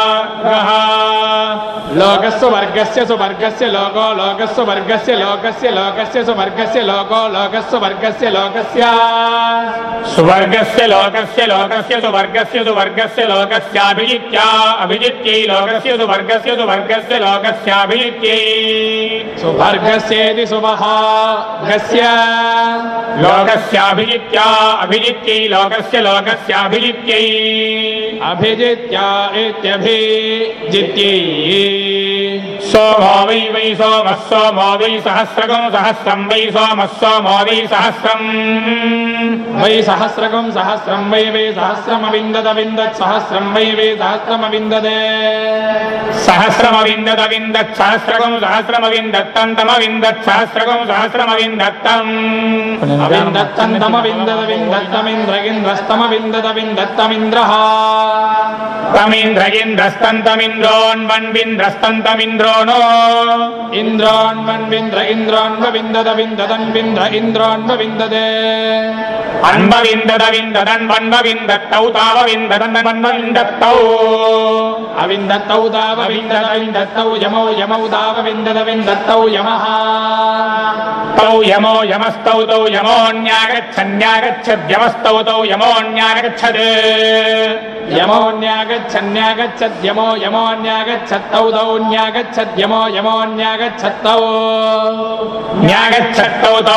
लोकस्सु वर्गस्य सुवर्गस्य लोको लोकस्सु वर्गस्य लोकस्य लोकस्य सुवर्गस्य लोको लोकस्सु वर्गस्य लोकस्य सुवर्गस्य लोकस्य लोकस्य सुवर्गस्य सुवर्गस्य लोकस्याभिजित्या अभिजित्यै लोकस्य सुवर्गस्य सुवर्गस्य लोकस्याभिजित्यै सुवर्गस्येति सुवः गस्य लोकस्याभिजित्या अभिजित्यै लोकस्य लोकस्याभिजित्यै अभिजित्या इत्यभिजित्यै सोमो वै वै सोमः सोमो वै सहस्रकं सहस्रं वै सोमः सोमो वै सहस्रम् वै सहस्रकं सहस्रं वै वै सहस्रमविन्दद विन्दत् सहस्रं वै वै सहस्रमविन्ददे सहस्रमविन्दद विन्दत् सहस्रकं सहस्रमविन्दत्तं तमविन्दत् सहस्रकं सहस्रमविन्दत्तम् अविन्दत्तं तमविन्दद विन्दत्तमिन्द्रगिन्द्रस्तमविन्दद विन्दत्तमिन्द्रः तमिन्द्रगिन्द्रस्तन्तमिन्द्रोन्वन्विन्द्रस्तन्तमिन्द्रो नो इन्द्रोन्वन्विन्द्र इन्द्रोन्वविन्दद विन्ददन्विन्द्र इन्द्रोन्वविन्ददे अन्वविन्दद विन्ददन्वन्वविन्दत्तौ तावविन्ददन्वन्वविन्दत्तौ अविन्दत्तौ दावविन्दद विन्दत्तौ यमौ यमौ दावविन्दद विन्दत्तौ यमः तौ यमो यमस्तौ तौ यमोऽन्यागच्छन्यागच्छद्यमस्तौ तौ यमोऽन्यागच्छद् यमोऽन्यागच्छन्यागच्छद्यमो यमोऽन्यागच्छत्तौ तौ न्यागच्छद्यमो यमोऽन्यागच्छत्तौ न्यागच्छत्तौ तौ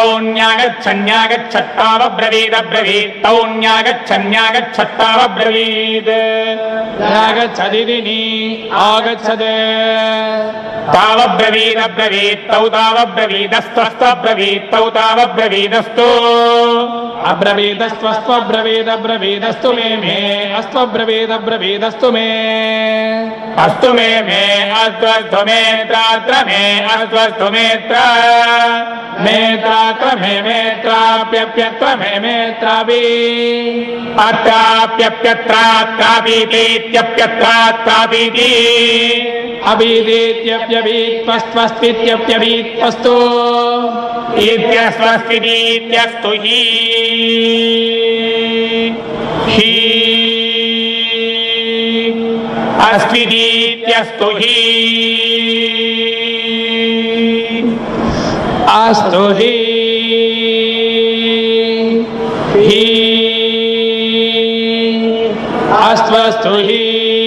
न्यागच्छन्यागच्छत्तावब्रवीदब्रवीत् तौ न्यागच्छन्यागच्छत्तावब्रवीत् न्यागच्छदिति नी आगच्छदे तावब्रवीदब्रवीत् तौ तावब्रवीदस्त्वस्त्वब्रवीत् तौ तावब्रवीदस्तु अब्रवीदस्त्वस्त्वब्रवीदब्रवीदस्तु मे मे अस्त्वब्रवीदब्रवीदस्तु मे अस्तु मे मे अस्त्वस्तु मेत्रात्र मे अस्त्वस्तु मेत्र मेत्रात्र मे मेत्राप्यप्यत्र मे मेत्रापि अत्राप्यप्यत्रात्रापीतीत्यप्यत्रात्रापीति अभीतीत्यप्यभीत्वस्त्वस्त्वित्यप्यभीत्वस्तु इत्यस्वस्तितीत्यस्तु हि अस्त्वितीत्यस्तु हि अस्तु हि अस्त्वस्तु हि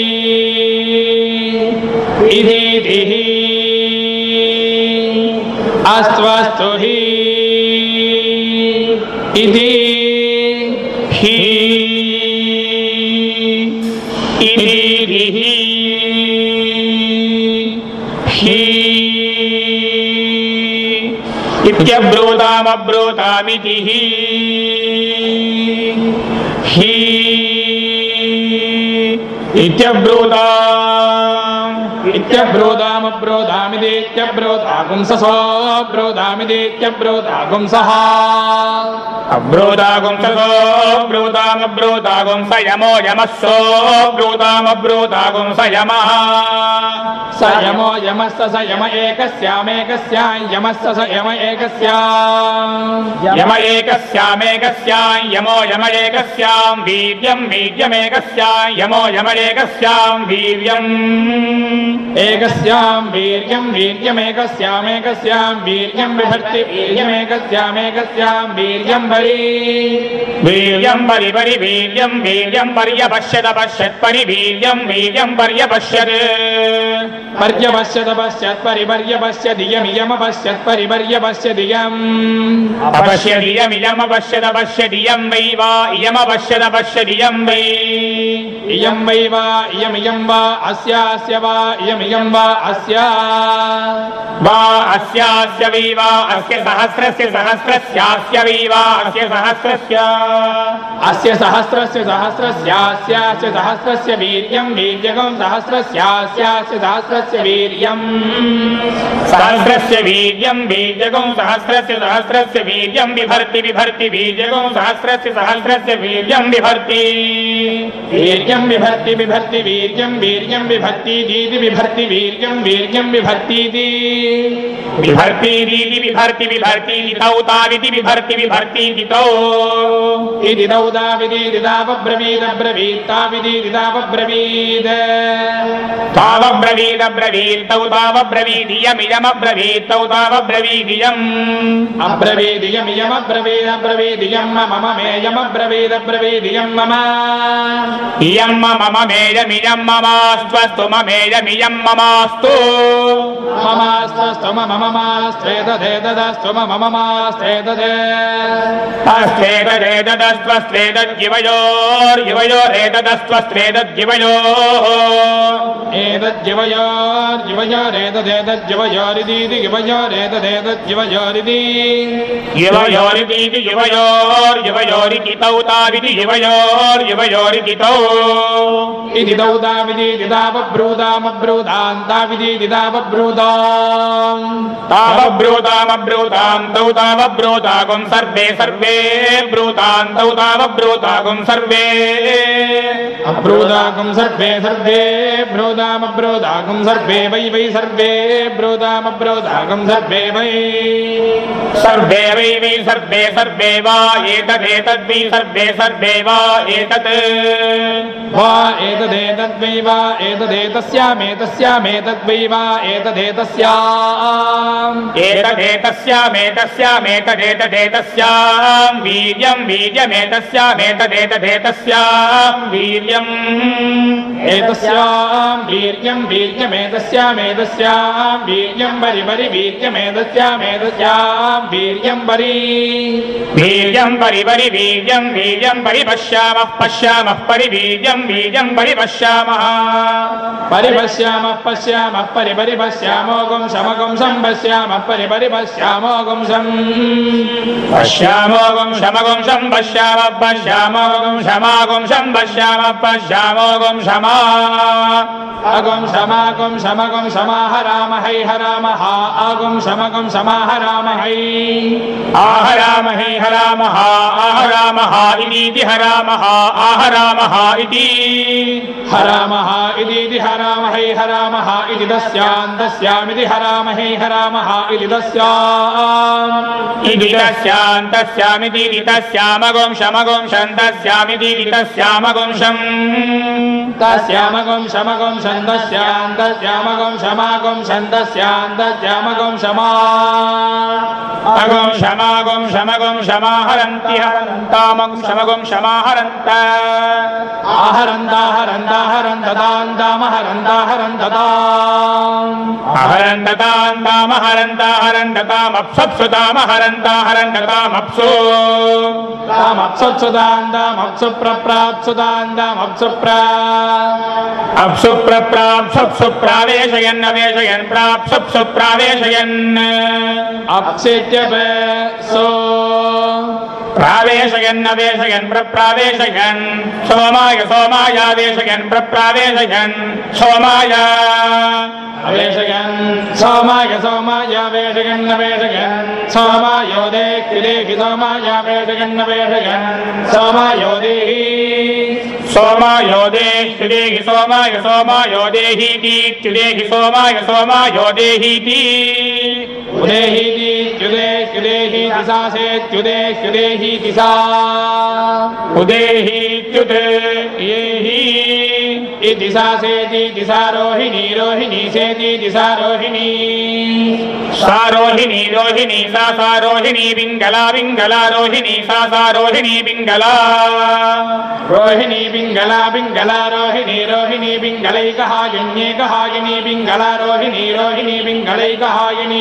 इति अस्त्वस्तु हि इति इत्यब्रूतामब्रूतामिति हि इत्यब्रूतामब्रूतामिदेत्यब्रूतागुंससो ब्रूतामिदेत्यब्रूतागुंसः अब्रूतागुंससो ब्रूतामब्रूतागुंस यमो यमस्सो ब्रूतामब्रूतागुंस यमः स यमो यमस्य स यम एकस्यामेकस्यां यमस्य स यम एकस्यां यम एकस्यामेकस्यां यमो यम एकस्यां वीर्यं वीर्यमेकस्यां यमो यम एकस्यां वीर्यम् एकस्यां वीर्यं वीर्यमेकस्यामेकस्यां वीर्यं विभक्ति वीर्यमेकस्यामेकस्यां वीर्यं बरि वीर्यं बरि बरि वीर्यं वीर्यं पर्यपश्यत पश्यत् परि वीर्यं वीर्यं पर्यपश्यत् पर्यपश्यत पश्यत् परिपर्यपश्यत् इयमियमपश्यत् परिपर्यपश्यत् इयम् अपश्यत् इयमियमपश्यत पश्यत् इयं वै वा इयमपश्यत पश्यत् इयं वै इयं वै वा इयमियं वा अस्यास्य वा इयमियं वा अस्य वा अस्यास्य वै वा अस्य सहस्रस्य सहस्रस्यास्य वै वा अस्य सहस्रस्य अस्य सहस्रस्य सहस्रस्यास्य सहस्रस्य वीर्यं वीर्यगं सहस्रस्यास्य सहस्रस्य वीर्यं सहस्रस्य वीर्यं वीर्यगं सहस्रस्य सहस्रस्य वीर्यं बिभर्ति बिभर्ति वीर्यगं सहस्रस्य सहस्रस्य वीर्यं बिभर्ति वीर्यं बिभर्ति बिभर्ति वीर्यं वीर्यं बिभर्ति दीदि बिभर्ति वीर्यं वीर्यं बिभर्ति दी बिभर्ति दीदि बिभर्ति बिभर्ति दितौ ताविति बिभर्ति बिभर्ति दितौ इति दौदाविदि दिदावब्रवीद ब्रवीत्ताविदि दिदावब्रवीद तावब्रवीद ब्रवीत् तौ तावब्रवीदियमियमब्रवीत् तौ तावब्रवीदियम् अब्रवीदियमियमब्रवीद ब्रवीदियं मम मेयमब्रवीद ब्रवीदियं मम इयं मम मेयमियं ममास्त्वस्तु ममेयमियं ममास्तु ममास्त्वस्तु मममास्त्वेतदेतदस्तु मममास्त्वेतदे अस्त्वेतदेतदस्त्वस्त्वेतद्युवयोर्युवयोरेतदस्त्वस्त्वेतद्युवयोः एतद्युवयोर्युवयोरेतदेतद्युवयोरिदीति युवयोरेतदेतद्युवयोरिति युवयोरिदीति युवयोर्युवयोरिति तौ ताविति युवयोर्युवयोरिति तौ इति दौदाविदि दिदावब्रूदामब्रूदान्ताविदि दिदावब्रूदाम् तावब्रूतामब्रूतां तौ तावब्रूतागुं सर्वे सर्वे ब्रूतां तौ तावब्रूतागुं सर्वे अब्रूदागुं सर्वे सर्वे ब्रूदामब्रूदागुं सर्वे वै वै सर्वे ब्रूदामब्रूदागुं सर्वे वै सर्वे वै वै सर्वे सर्वे वा एतदेतद्वै सर्वे सर्वे वा एतत् वा एतदेतद्वै वा एतदेतस्यामेतस्यामेतद्वै वा एतदेतस्याम् एतदेतस्यामेतस्यामेतदेतदेतस्यां वीर्यं वीर्यमेतस्यामेतदेतदेतस्यां वीर्यम् एतस्यां वीर्यं वीर्यमेतस्यामेतस्यां वीर्यं बरि बरि वीर्यमेतस्यामेतस्यां वीर्यं बरि वीर्यं परि परि वीर्यं वीर्यं परि पश्यामः पश्यामः परि वीर्यं वीर्यं परि पश्यामः परिपश्यामः पश्यामः परि परि पश्यामोगं समगं संपश्यामः परि परि पश्यामोगं सं पश्यामोगं समगं संपश्यामः पश्यामोगं समागं संपश्यामः पश्यामोगं समा अगं समागं समगं समाहरामहै हरामः आगं समगं समाहरामहै आहरामहै हरामः आहरामः इति हरामः आहरामः इति हरामः इति हरामहै हरामः इति दस्यामिति हरामहै हरामः इति तस्यामिति तस्यामगं शमगं शन्तस्यामिति तस्यामगं शम् तस्यामगं शमगं शन्तस्यान्तस्यामगं शमागं शन्तस्यान्तस्यामगं शमा अगं शमागं शमगं शमाहरन्ति हरन्तामगं शमगं शमाहरन्त आहरन्ताहरन्ताहरन्तदान्तामहरन्ताहरन्तदाम् अहरन्तदान्तामहरन्ताहरन्ताहरन्ततामप्सुप्सुतामहरन्ततामप्सु तामप्सुत्सुदान्तामप्सुप्रप्राप्सुदान्तामप्सुप्रा अप्सुप्रप्राप्सुप्सुप्रावेशयन् अवेशयन् प्राप्सुप्सुप्रावेशयन् अप्सित्यप सो प्रावेशयन् अवेशयन् प्रप्रावेशयन् सोमाय सोमायावेशयन् प्रप्रावेशयन् सोमाय अवेशयन् सोमाय सोमायावेशयन् अवेशयन् सोमायोदेहि देहि सोमायावेशयन् अवेशयन् सोमायोदेहि सोमायोदेहि सोमाय सोमायोदेहीति च्युदेहि सोमाय सोमायोदेहीति उदेहीति च्युदेहि दिशा सेत्युदेहि दिशा उदेहि च्युत येहि दिशा सेति दिशा रोहिणी रोहिणी सेति दिशा रोहिणी सा रोहिणी रोहिणी सा रोहिणी पिङ्गला पिङ्गला रोहिणी सा रोहिणी पिङ्गला रोहिणी पिङ्गला पिङ्गला रोहिणी रोहिणी पिङ्गलैकहायिन्येकहायिनी पिङ्गला रोहिणी रोहिणी पिङ्गलैकहायिनी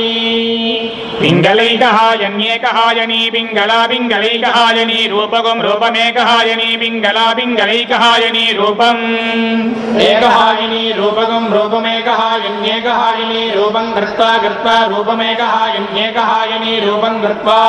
पिङ्गलैकहायन्येकहायनी पिङ्गला पिङ्गलैकहायनी रूपगं रूपमेकहायनी पिङ्गला पिङ्गलैकहायनी रूपम् एकहायिनी रूपगं रूपमेकहायनी हायन्येकहायिनी रूपं कृत्वा कृत्वा रूपमेकहायन्येकहायिनी रूपं कृत्वा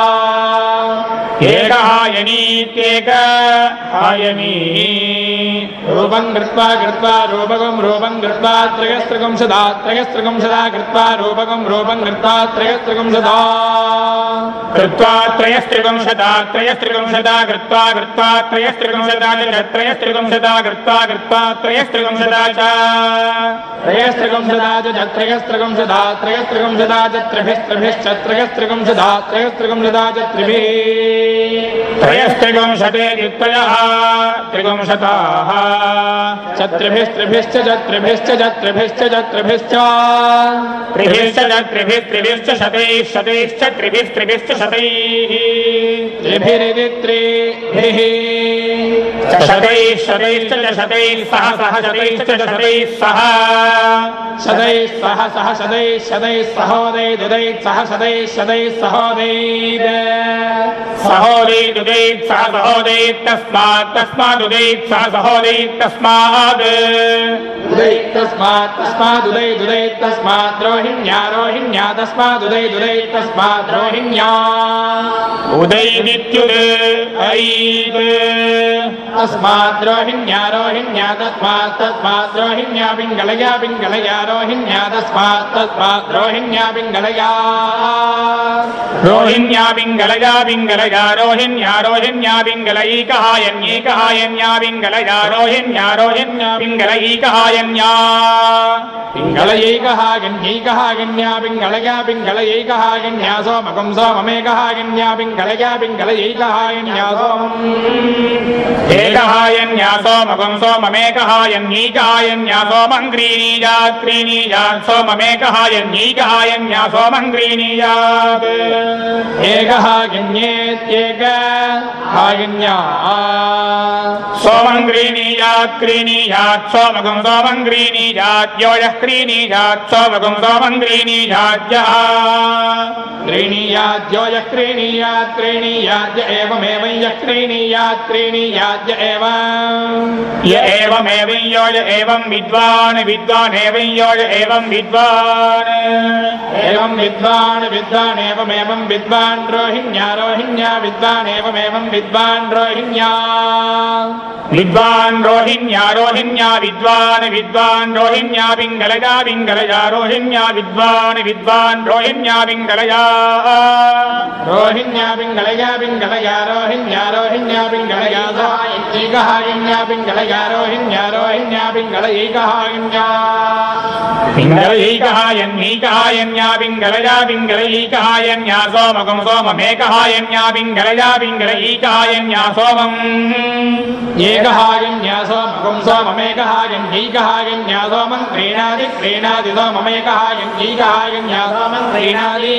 एकहायनीत्येकहायनी रूपं कृत्वा कृत्वा रूपं कृत्वा त्रयस्त्रिगुंशदा कृत्वा रूपं कृत्वा त्रयस्त्रिगुंशदा कृत्वा त्रयस्त्रिगुंशदा कृत्वा त्रयस्त्रिगुंशदा त्रयस्त्रिगुंशदा कृत्वा त्रयस्त्रिगुंशदा च त्रयस्त्रिगुंशदा त्रयस्त्रिगुंशदा त्रिभिश्च त्रयस्त्रिगुंशदा च त्रिभिः त्रयस्त्रिगुंशते त्रयः त्रिगुंशताः त्रिभिश्च शतैश्च त्रिभिश्च शतैः त्रिभिरिति त्रिभिः शतैश्च शतैः सह शतैश्च शतैः सह शतैः सहोदय दुदैः सह शतैः सहोदय सहोदयैत् सह सहोदयैत् तस्मादुदैत् सह सहोदयैत् तस्माद् दुदैत् तस्मात् रोहिण्या तस्मादुदैत् तस्मात् रोहिण्या उदैदित्युदैत् तस्मात् रोहिण्या तस्मात् रोहिण्या पिङ्गलया रोहिण्या तस्मात् रोहिण्या पिङ्गलया रोहिण्या पिङ्गलया रोहिण्या पिङ्गलैकहायन्येकहायन्या पिङ्गलया रोहिण्या पिङ्गलैकहायन्या पिङ्गलयैकहायन्यैकहायन्या पिङ्गलया सोमकं सोममेकहायन्या पिङ्गलयैकहायन्या सोमम् एकहायन्या सोमकं सोममेकहायन्यैकहायन्या सोमं क्रीणीयात् सोममेकहायन्यैकहायन्या सोमं क्रीणीयात् एकहायन्येत्येकहायन्या सोमं क्रीणीयात् सोमकं सोमं क्रीणीयात् यो यः क्रीणीयात् सोमकं सोमं क्रीणीयात् यो यः क्रीणीयात् एवमेव यः क्रीणीयात् य एवमेव यो य एवं विद्वान् एवं यो य एवं विद्वान् एवमेवं विद्वान् रोहिण्या विद्वान् एवमेवं विद्वान् रोहिण्या विद्वान् रोहिण्या विद्वान् रोहिण्या पिङ्गलया रोहिण्या विद्वान् रोहिण्या पिङ्गलया रोहिण्या पिङ्गलया रोहिण्या पिङ्गलया एकहायन्या पिङ्गलया रोहिण्या पिङ्गलैकहायन्या पिङ्गलैकहायन्या पिङ्गलैकहायन्या सोमकं सोममेकहायन्या पिङ्गलैकहायन्या सोमम् एकहायन्या सोमकं सोममेकहायन्यैकहायन्या सोमं क्रीणादि सोममेकहायन्यैकहायन्या सोमं क्रीणादि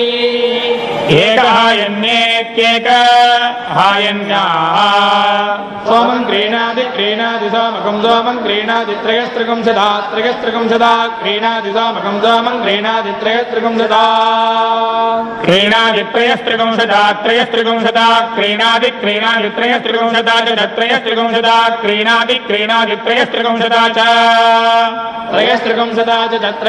एकहायन्येत्येकहायन्या सोमं क्रीणादि सोमकं सोमं क्रीणादि त्रयस्त्रिगुंशदा क्रीणादि सोमकं सोमं क्रीणादि त्रयस्त्रिगुंशदा क्रीणादि त्रयस्त्रिगुंशदा क्रीणादि त्रयस्त्रिगुंशदा त्रयस्त्रिगुंशदा क्रीणादि त्रयस्त्रिगुंशदा च त्रयस्त्रिगुंशदा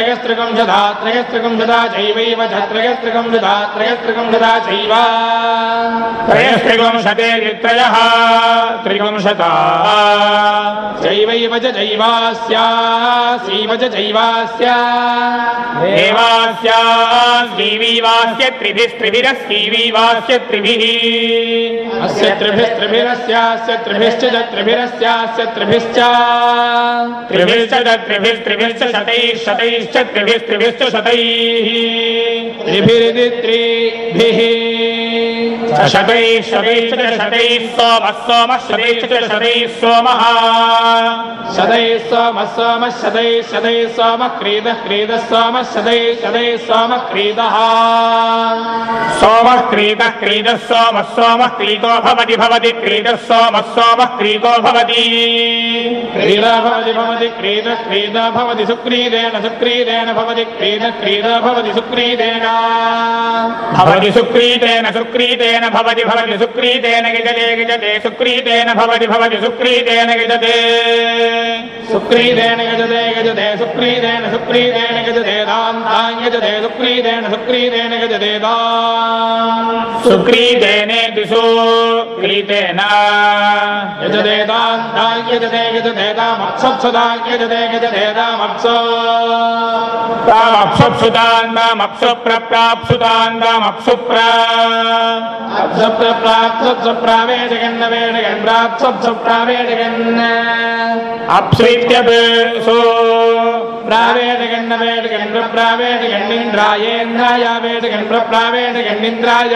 चैवैव त्रयस्त्रिगुंशदा चैव त्रयस्त्रिगुंशते त्रयः त्रिगुंशता चैवैव जैवास्यासीव जैवास्या देवास्यास्तीवीवास्य त्रिभिस्त्रिभिरस्तीवीवास्य त्रिभिः अस्य त्रिभिस्त्रिभिरस्यास्य त्रिभिश्च त्रिभिरस्यास्य त्रिभिश्च त्रिभिश्च शतैश्च त्रिभिश्च शतैः त्रिभिरिति त्रिभिः शतैः सोमः शतैश्च शतैः सोमः शतैः सोमः क्रीदः सोमः शतैः सोमः क्रीदः सोमः क्रीतो भवति क्रीदः सोमः क्रीतो भवति क्रीदा भवति सुक्रीदेन भवति क्रीदा भवति सुक्रीदेन सुक्रीतेन भवति भवति सुक्रीतेन गिजते गिजते सुक्रीतेन भवति भवति सुक्रीतेन गिजते सुक्रीतेन गजते गजते सुक्रीतेन सुक्रीतेन गजते दां तां गजते सुक्रीतेन सुक्रीतेन गजते दां सुक्रीतेनेति सुक्रीतेन गजते दां तां गजते गजते दामप्सुदां गजते गजते दामप्सु तामप्सुदां तामप्सुप्राप्सुदां तामप्सुप्र अप्सुप्राप्सुप्रावेदगन्न वेदगन् प्राप्सुप्रावेदगन् अप्सृत्यसु प्रावेदगन्न वेदगन् प्रावेदगन्निन्द्रायेन्द्राय वेदगन् प्रावेदगन्निन्द्राय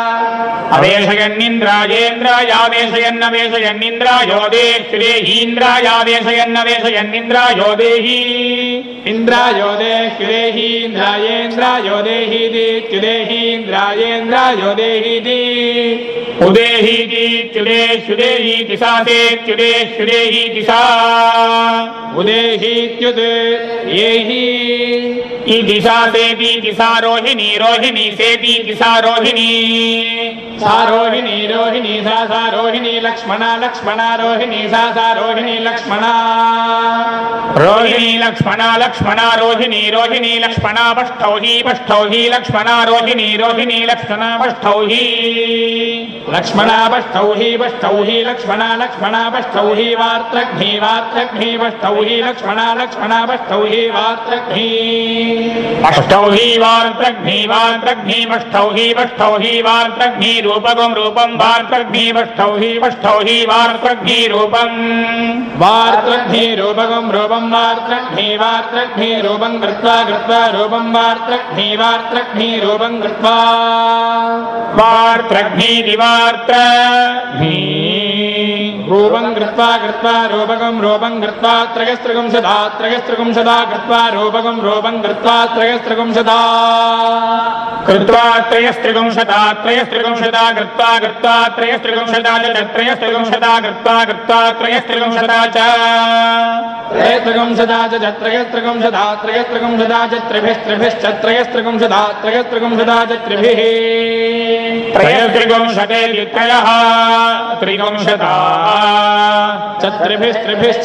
अवेशयन्निन्द्रायेन्द्रायादेशयन्निन्द्रायोदेश्रेहीन्द्रायादेशयन्नवेशयन्निन्द्रायो देहि इन्द्रायो देहि इन्द्रायेन्द्रायो देहि दिच्युदेहि इन्द्रायेन्द्रायो देहि दि उदेहीति च्युदेश्युदेहीति सा तेच्युदेश्युदेहीति सा उदेहीत्युदे येहि इति सा सेतीति सा रोहिणी रोहिणी सेतीति सा रोहिणी सा रोहिणी रोहिणी सा रोहिणी लक्ष्मणा लक्ष्मणा रोहिणी सा रोहिणी लक्ष्मणा रोहिणी लक्ष्मणा लक्ष्मणा रोहिणी रोहिणी लक्ष्मणा पष्ठौ हि लक्ष्मणा रोहिणी रोहिणी लक्ष्मणा पष्ठौ हि लक्ष्मणा पष्ठौ हि लक्ष्मणा लक्ष्मणा पष्ठौ हि वार्त्रघ्नी वार्त्रघ्नी पष्ठौ हि लक्ष्मणा लक्ष्मणा पष्ठौ हि वार्त्रघ्नी पष्ठौ हि वार्त्रघ्नी वार्त्रघ्नी पष्ठौ हि वार्त्रघ्नी रूपकं रूपं वार्त्रघ्नी पष्ठौ हि वार्त्रघ्नी रूपं वार्त्रघ्नी रूपकं रूपं वार्त्रघ्नी वार्त्रघ्नी रूपं कृत्वा कृत्वा रूपं वार्त्रघ्नी वार्त्रघ्नी रूपं कृत्वा वार्त्रघ्नीति वार्त्रघ्नी रूपं कृत्वा कृत्वा रूपकं रूपं कृत्वा त्रयस्त्रिगुं सदा कृत्वा रूपकं रूपं कृत्वा त्रयस्त्रिगुं सदा कृत्वा त्रयस्त्रिगुं सदा कृत्वा कृत्वा त्रयस्त्रिगुं सदा च त्रयस्त्रिगुं सदा कृत्वा कृत्वा त्रयस्त्रिगुं सदा च त्रयस्त्रिगुं सदा च त्रयस्त्रिगुं सदा च त्रिभिश्च त्रयस्त्रिगुं सदा च त्रिभिः त्रयस्त्रिगुं शतेति त्रयः त्रिगुं सदा त्रिभिश्च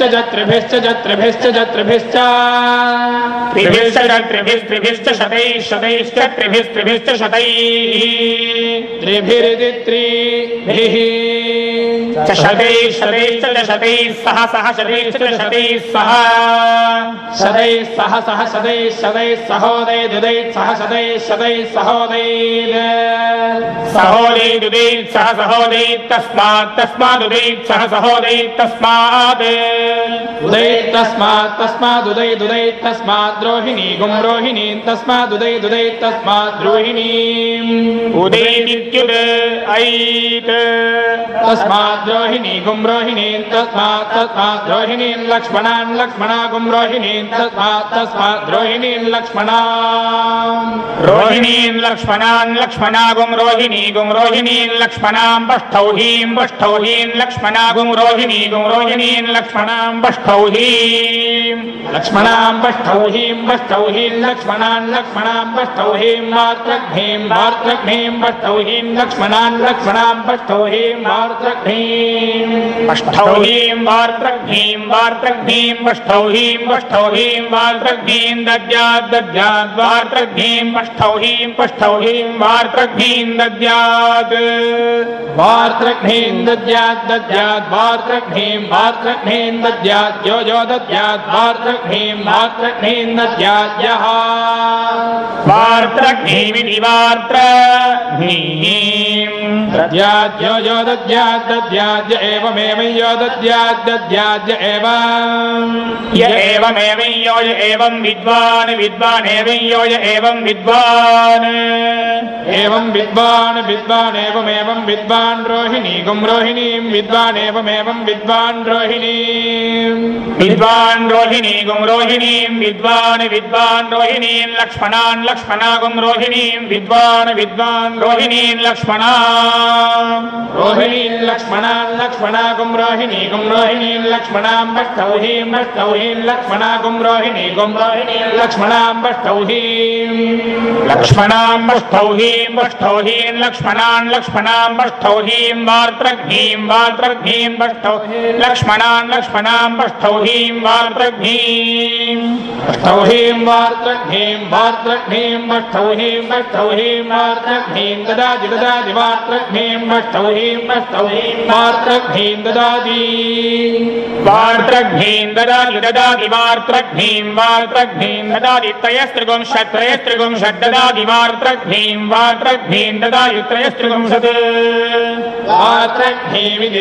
शतैश्च त्रिभिश्च शतैः त्रिभिरिति त्रिभिः शतैश्च शतैः सह शतैश्च शतैः सह शतैः सहोदय दुदै सह शतैः सहोदय सहोदय दुदै सह सहोदय तस्मादुदै सह सहोदय तस्मात् उदय तस्मात् रोहिणी गुं रोहिणी तस्मादुदय तस्मात् रोहिणी उदैत्युद ऐत् तस्मात् रोहिणी गुं रोहिणी तस्मात् रोहिणी लक्ष्मणा गुं रोहिणी तस्मात् रोहिणी लक्ष्मणा लक्ष्मणा गुं रोहिणी लक्ष्मणां पष्ठौ हीं लक्ष्मणा गुं रोहिणी लक्ष्मणां पष्ठौ हीं लक्ष्मणां पष्ठौ हीं लक्ष्मणां पष्ठौ हीं वार्त्रघ्नीं पष्ठौ हीं लक्ष्मणां पष्ठौ हीं वार्त्रघ्नीं पष्ठौ हीं वार्त्रघ्नीं पष्ठौ हीं वार्त्रघ्नीं दद्यात् वार्त्रघ्नीं पष्ठौ हीं वार्त्रघ्नीं दद्यात् वार्त्रघ्नीं दद्यात् वार्त्रघ्नीं दद्यात् यो दद्यात् वार्त्रघ्नीं दद्यात् यः वार्त्रघ्नीमिति वार्त्रघ्नीं दद्यात् यो दद्यात् एवमेव यो दद्यात् एव य एवमेव यो य एवं विद्वान् एवं यो य एवं विद्वान् एवमेवं विद्वान् रोहिणी गुं रोहिणीं विद्वान् एवमेवं विद्वान् रोहिणीं गुं रोहिणीं विद्वान् रोहिणीं लक्ष्मणा गुं रोहिणीं विद्वान् रोहिणीं लक्ष्मणा रोहिणीं लक्ष्मणा लक्ष्मणान् लक्ष्मणाकुं रोहिणीकुं रोहिणीं लक्ष्मणां बष्टौहीं बष्टौहीं लक्ष्मणाकुं रोहिणीकुं रोहिणीं लक्ष्मणां बष्टौहीं लक्ष्मणां बष्टौहीं बष्टौहीं लक्ष्मणान् लक्ष्मणां बष्टौहीं वार्त्रघ्नीं वार्त्रघ्नीं बष्टौहीं लक्ष्मणान् लक्ष्मणां बष्टौहीं वार्त्रघ्नीं बष्टौहीं वार्त्रघ्नीं वार्त्रघ्नीं बष्टौहीं बष्टौहीं वार्त्रघ्नीं ददाति ददाति वार्त्रघ्नीं बष्टौहीं बष्टौहीं वार्त्रघ्नीं ददाति वार्त्रघ्नीं ददाति ददाति वार्त्रघ्नीं वार्त्रघ्नीं ददाति त्रयस्त्रिगुंशत् त्रयस्त्रिगुंशत् ददाति वार्त्रघ्नीं वार्त्रघ्नीं ददाति त्रयस्त्रिगुंशत् वार्त्रघ्नीमिति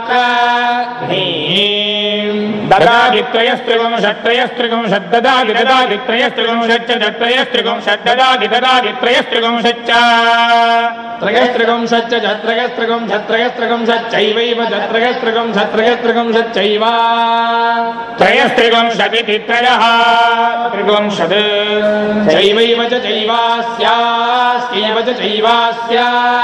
वार्त्रघ्नीं ददाति त्रयस्त्रिगुंशत् त्रयस्त्रिगुंशत् ददाति ददाति त्रयस्त्रिगुंशच्च त्रयस्त्रिगुंशत् ददाति ददाति त्रयस्त्रिगुंशच्च त्रयस्त्रिगुंशच्च त्रयस्त्रिगुंशत् त्रयस्त्रिगुंशच्चैवैव त्रयस्त्रिगुंशत् त्रयस्त्रिगुंशच्चैव त्रयस्त्रिगुंशदिति त्रयः त्रिगुंशत् चैवैव च चैवास्यास्यैव च चैवास्या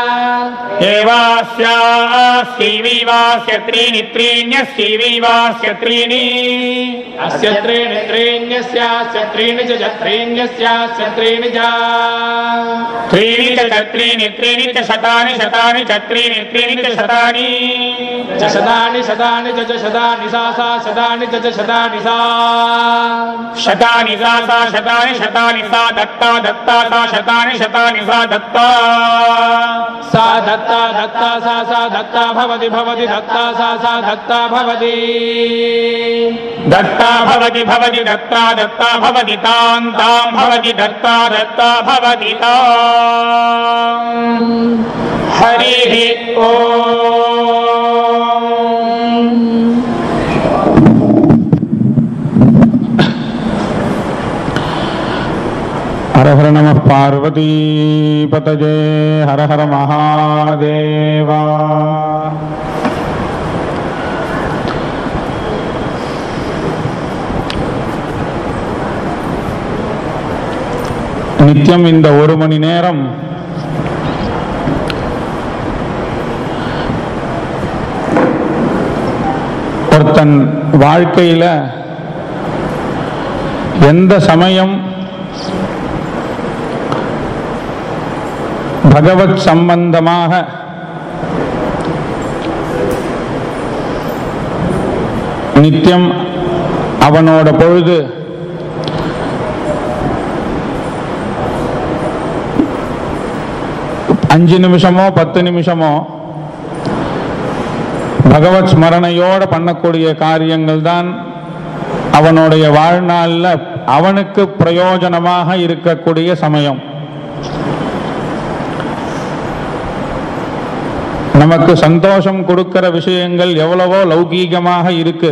एवास्यास्यैवैवास्य त्रीणि त्रीण्यस्यैवैवास्य त्रीणि अस्य त्रीणि त्रीण्यस्यास्य त्रीणि च त्रीण्यस्यास्य त्रीणि च त्रीणि च त्रीणि त्रीणि च शतानि शतानि च त्रीणि त्रीणि च शतानि च शतानि शतानि च शतानि सा सा शतानि च शतानि सा शतानि सा सा शतानि शतानि सा दत्ता दत्ता सा शतानि शतानि सा दत्ता सा दत्ता दत्ता सा सा दत्ता भवति भवति दत्ता सा सा दत्ता भवति दत्ता भवति भवति दत्ता दत्ता भवति तां तां भवति दत्ता दत्ता भवति तां हरिः ओम्। हर हर नमः पार्वती पतये हर हर महादेवा। நித்தியம் இந்த ஒரு மணி நேரம் ஒருத்தன் வாழ்க்கையில எந்த சமயம் பகவத் சம்பந்தமாக நித்தியம் அவனோட பொழுது அஞ்சு நிமிஷமோ 10 நிமிஷமோ பகவத் ஸ்மரணையோட பண்ணக்கூடிய காரியங்கள் தான் அவனுடைய வாழ்நாளில் அவனுக்கு பிரயோஜனமாக இருக்கக்கூடிய சமயம். நமக்கு சந்தோஷம் கொடுக்கிற விஷயங்கள் எவ்வளவோ லௌகீகமாக இருக்கு.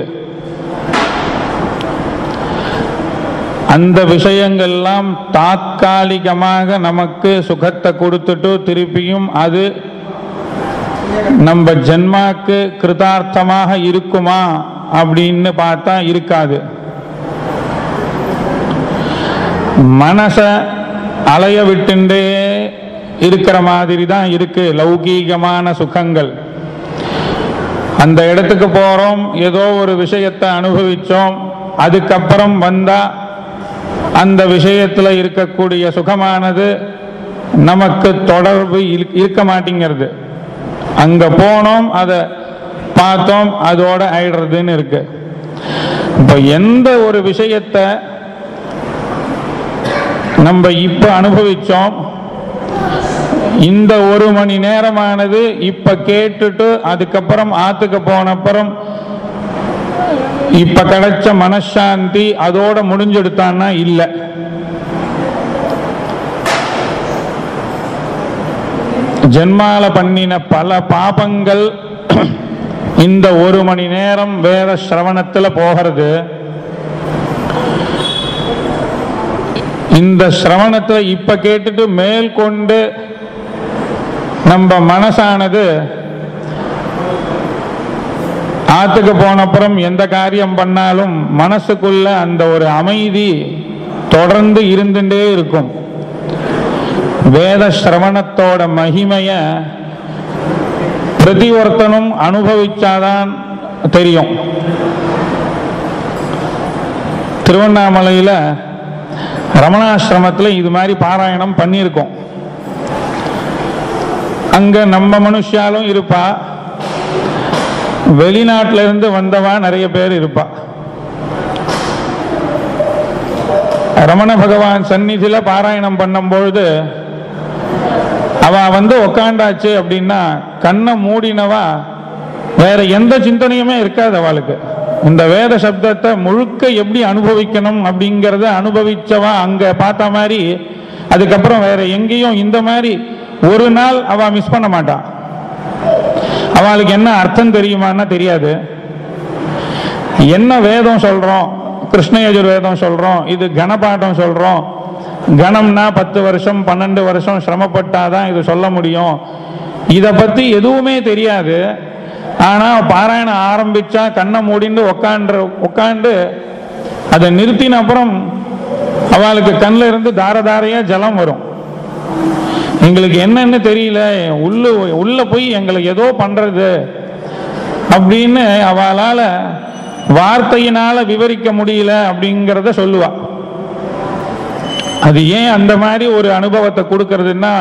அந்த விஷயங்கள்லாம் தாத்காலிகமாக நமக்கு சுகத்தை கொடுத்துட்டு திருப்பியும் அது நம்ம ஜென்மாக்கு கிருதார்த்தமாக இருக்குமா அப்படின்னு பார்த்தா இருக்காது. மனச அலைய விட்டுண்டே இருக்கிற மாதிரி தான் இருக்கு லௌகீகமான சுகங்கள். அந்த இடத்துக்கு போறோம், ஏதோ ஒரு விஷயத்தை அனுபவிச்சோம், அதுக்கப்புறம் வந்தா அந்த விஷயத்துல இருக்கக்கூடிய சுகமானது நமக்கு தொடர்பு இருக்க மாட்டேங்கிறது. அங்க போனோம், அதை பார்த்தோம், அதோட ஆயிடுறதுன்னு இருக்கு. இப்ப எந்த ஒரு விஷயத்தை நம்ம இப்ப அனுபவிச்சோம், இந்த ஒரு மணி நேரமானது இப்ப கேட்டுட்டு அதுக்கப்புறம் ஆத்துக்கு போனப்புறம் இப்ப கிடைச்ச மனசாந்தி அதோட முடிஞ்செடுத்தான்னா இல்ல. ஜென்மால பண்ணின பல பாபங்கள் இந்த ஒரு மணி நேரம் வேத சிரவணத்துல போகிறது. இந்த சிரவணத்தை இப்ப கேட்டுட்டு மேல் கொண்டு நம்ம மனசானது ஆத்துக்கு போனப்புறம் எந்த காரியம் பண்ணாலும் மனசுக்குள்ள அந்த ஒரு அமைதி தொடர்ந்து இருந்துட்டே இருக்கும். வேத சிரவணத்தோட மகிமைய பிரதி ஒருத்தனும் அனுபவிச்சாதான் தெரியும். திருவண்ணாமலையில் ரமணாசிரமத்தில் இது மாதிரி பாராயணம் பண்ணியிருக்கோம். அங்க நம்ம மனுஷாலும் இருப்பா, வெளிநாட்டில இருந்து வந்தவா நிறைய பேர் இருப்பா. ரமண பகவான் சந்நிதியில பாராயணம் பண்ணும்பொழுது அவ உக்காண்டாச்சு அப்படின்னா கண்ணை மூடினவா வேற எந்த சிந்தனையுமே இருக்காது அவளுக்கு. இந்த வேத சப்தத்தை முழுக்க எப்படி அனுபவிக்கணும் அப்படிங்கிறத அனுபவிச்சவா அங்க பார்த்த மாதிரி அதுக்கப்புறம் வேற எங்கேயும் இந்த மாதிரி ஒரு நாள் அவ மிஸ் பண்ண மாட்டான். அவளுக்கு என்ன அர்த்தம் தெரியுமான்னா தெரியாது. என்ன வேதம் சொல்றோம், கிருஷ்ண யஜுர்வேதம் சொல்றோம், இது கணபாட்டம் சொல்றோம். கணம்னா 10 வருஷம் 12 வருஷம் சிரமப்பட்டாதான் இது சொல்ல முடியும். இதை பத்தி எதுவுமே தெரியாது. ஆனா பாராயணம் ஆரம்பிச்சா கண்ணை மூடிண்டு உட்காந்து அதை நிறுத்தின அப்புறம் அவளுக்கு கண்ணில் இருந்து தார தாரையா ஜலம் வரும். எங்களுக்கு என்னன்னு தெரியல, உள்ள போய் எங்களுக்கு ஏதோ பண்றது அப்படின்னு அவளால வார்த்தையினால விவரிக்க முடியல அப்படிங்கிறத சொல்லுவா. அது ஏன் அந்த மாதிரி ஒரு அனுபவத்தை கொடுக்கறதுன்னா,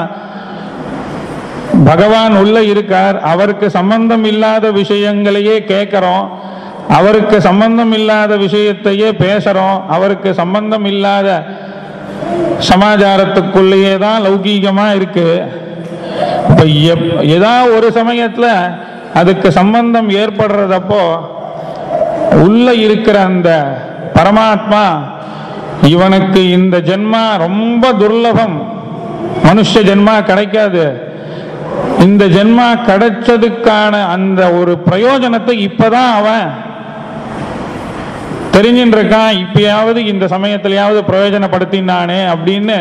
பகவான் உள்ள இருக்கார், அவருக்கு சம்பந்தம் இல்லாத விஷயங்களையே கேட்கிறோம், அவருக்கு சம்பந்தம் இல்லாத விஷயத்தையே பேசுறோம், அவருக்கு சம்பந்தம் இல்லாத சமாச்சாரத்துக்குள்ளேயே தான் லௌகீகமா இருக்கு. இப்ப ஏதாவது ஒரு சமயத்துல அதுக்கு சம்பந்தம் ஏற்படுறதப்போ உள்ள இருக்கிற அந்த பரமாத்மா இவனுக்கு இந்த ஜென்மா ரொம்ப துர்லபம், மனுஷ ஜென்மா கிடைக்காது, இந்த ஜென்மா கிடைச்சதுக்கான அந்த ஒரு பிரயோஜனத்தை இப்பதான் அவன் தெரிஞ்சின்னு இருக்கான், இப்பயாவது இந்த சமயத்திலேயாவது பிரயோஜனப்படுத்தினானே அப்படின்னு